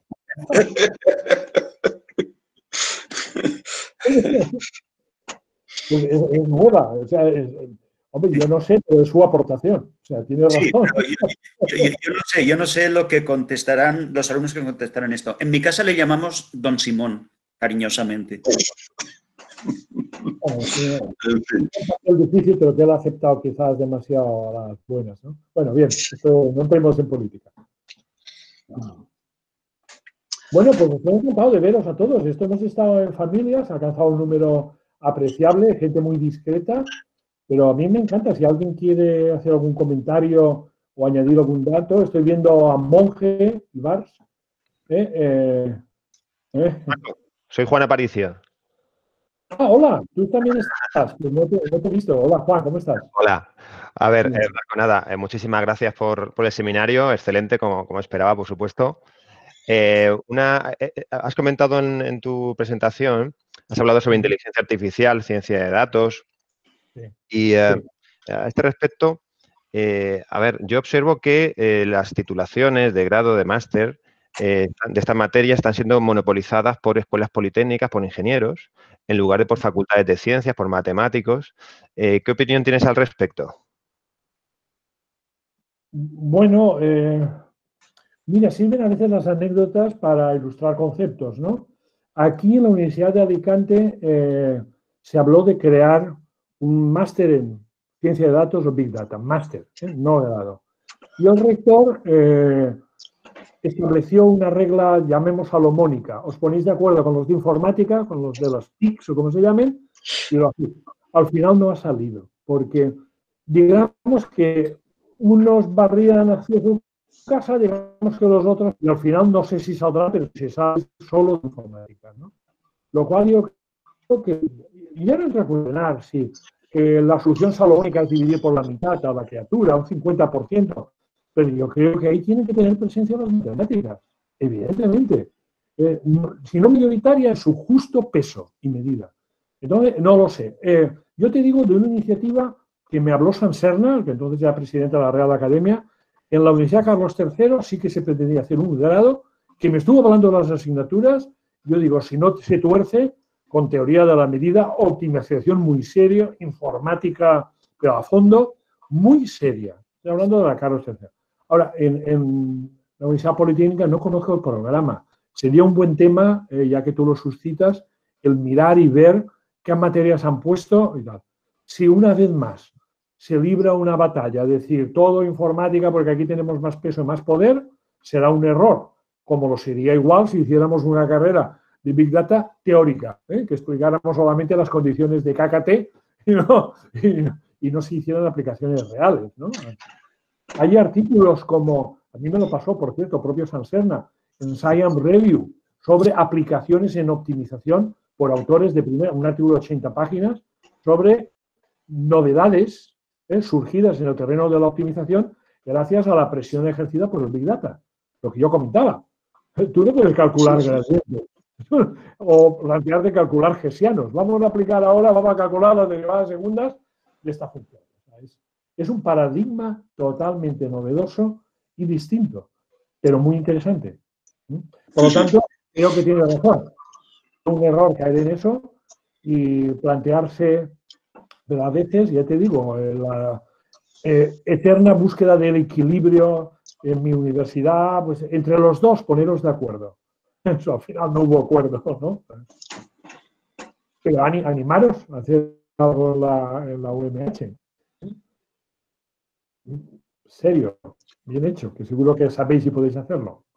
Pues es, es nueva, o sea, es, hombre, yo no sé, pero es su aportación, o sea, tiene razón. Sí, yo, yo, yo, yo no sé, yo no sé lo que contestarán los alumnos que contestarán esto. En mi casa le llamamos Don Simón, cariñosamente. Bueno, es difícil, pero que él ha aceptado quizás demasiado a las buenas, ¿no? Bueno, bien, esto, no entremos en política. Bueno, pues estoy encantado de veros a todos. Esto hemos estado en familias, ha alcanzado un número apreciable, gente muy discreta, pero a mí me encanta. Si alguien quiere hacer algún comentario o añadir algún dato, estoy viendo a Monje y Bars. ¿eh? Eh, eh. Soy Juan Aparicio. Ah, hola, tú también estás. No te, no te he visto. Hola, Juan, ¿cómo estás? Hola. A ver, eh, nada, eh, muchísimas gracias por, por el seminario. Excelente, como, como esperaba, por supuesto. Eh, una, eh, has comentado en, en tu presentación, has hablado sobre inteligencia artificial, ciencia de datos. Sí. Y eh, sí. A este respecto, eh, a ver, yo observo que eh, las titulaciones de grado, de máster, eh, de estas materias están siendo monopolizadas por escuelas politécnicas, por ingenieros, en lugar de por facultades de ciencias, por matemáticos. Eh, ¿Qué opinión tienes al respecto? Bueno, eh, mira, sirven a veces las anécdotas para ilustrar conceptos, ¿no? Aquí en la Universidad de Alicante eh, se habló de crear un máster en ciencia de datos o Big Data, máster, ¿eh? no grado. Y el rector eh, estableció una regla, llamemos salomónica. Os ponéis de acuerdo con los de informática, con los de las T I Cs o como se llamen, y lo hacéis. Al final no ha salido, porque digamos que unos barrían hacia su casa, digamos que los otros, y al final no sé si saldrá, pero si sale solo de informática, ¿no? Lo cual yo creo que, ya no entra a cuestionar si que la solución salomónica es dividir por la mitad a la criatura, un cincuenta por ciento, pero yo creo que ahí tienen que tener presencia las matemáticas, evidentemente. Eh, no, si no mayoritaria, en su justo peso y medida. Entonces, no lo sé. Eh, yo te digo de una iniciativa que me habló San Serna, que entonces era presidente de la Real Academia, en la Universidad Carlos tercero sí que se pretendía hacer un grado, que me estuvo hablando de las asignaturas. Yo digo, si no se tuerce, con teoría de la medida, optimización muy seria, informática, pero a fondo, muy seria. Estoy hablando de la Carlos tercero. Ahora, en, en la Universidad Politécnica no conozco el programa. Sería un buen tema, eh, ya que tú lo suscitas, el mirar y ver qué materias han puesto y tal. Si una vez más se libra una batalla, es decir, todo informática porque aquí tenemos más peso y más poder, será un error, como lo sería igual si hiciéramos una carrera de Big Data teórica, ¿eh? que explicáramos solamente las condiciones de K K T y no, y, y no se hicieran aplicaciones reales, ¿no? Hay artículos como, a mí me lo pasó, por cierto, propio San Serna, en Science Review, sobre aplicaciones en optimización por autores de primera, un artículo de ochenta páginas, sobre novedades ¿eh? surgidas en el terreno de la optimización gracias a la presión ejercida por el Big Data. Lo que yo comentaba. Tú no puedes calcular gradientes o plantear de calcular hessianos. Vamos a aplicar ahora, vamos a calcular las derivadas segundas de esta función. Es, es un paradigma totalmente novedoso y distinto, pero muy interesante. Por lo tanto, creo que tiene razón. Un error caer en eso y plantearse, pero a veces, ya te digo, la eh, eterna búsqueda del equilibrio en mi universidad, pues entre los dos poneros de acuerdo. Eso, al final no hubo acuerdo, ¿no? Pero animaros a hacer algo en la, en la U M H. Serio, bien hecho, que seguro que sabéis y podéis hacerlo.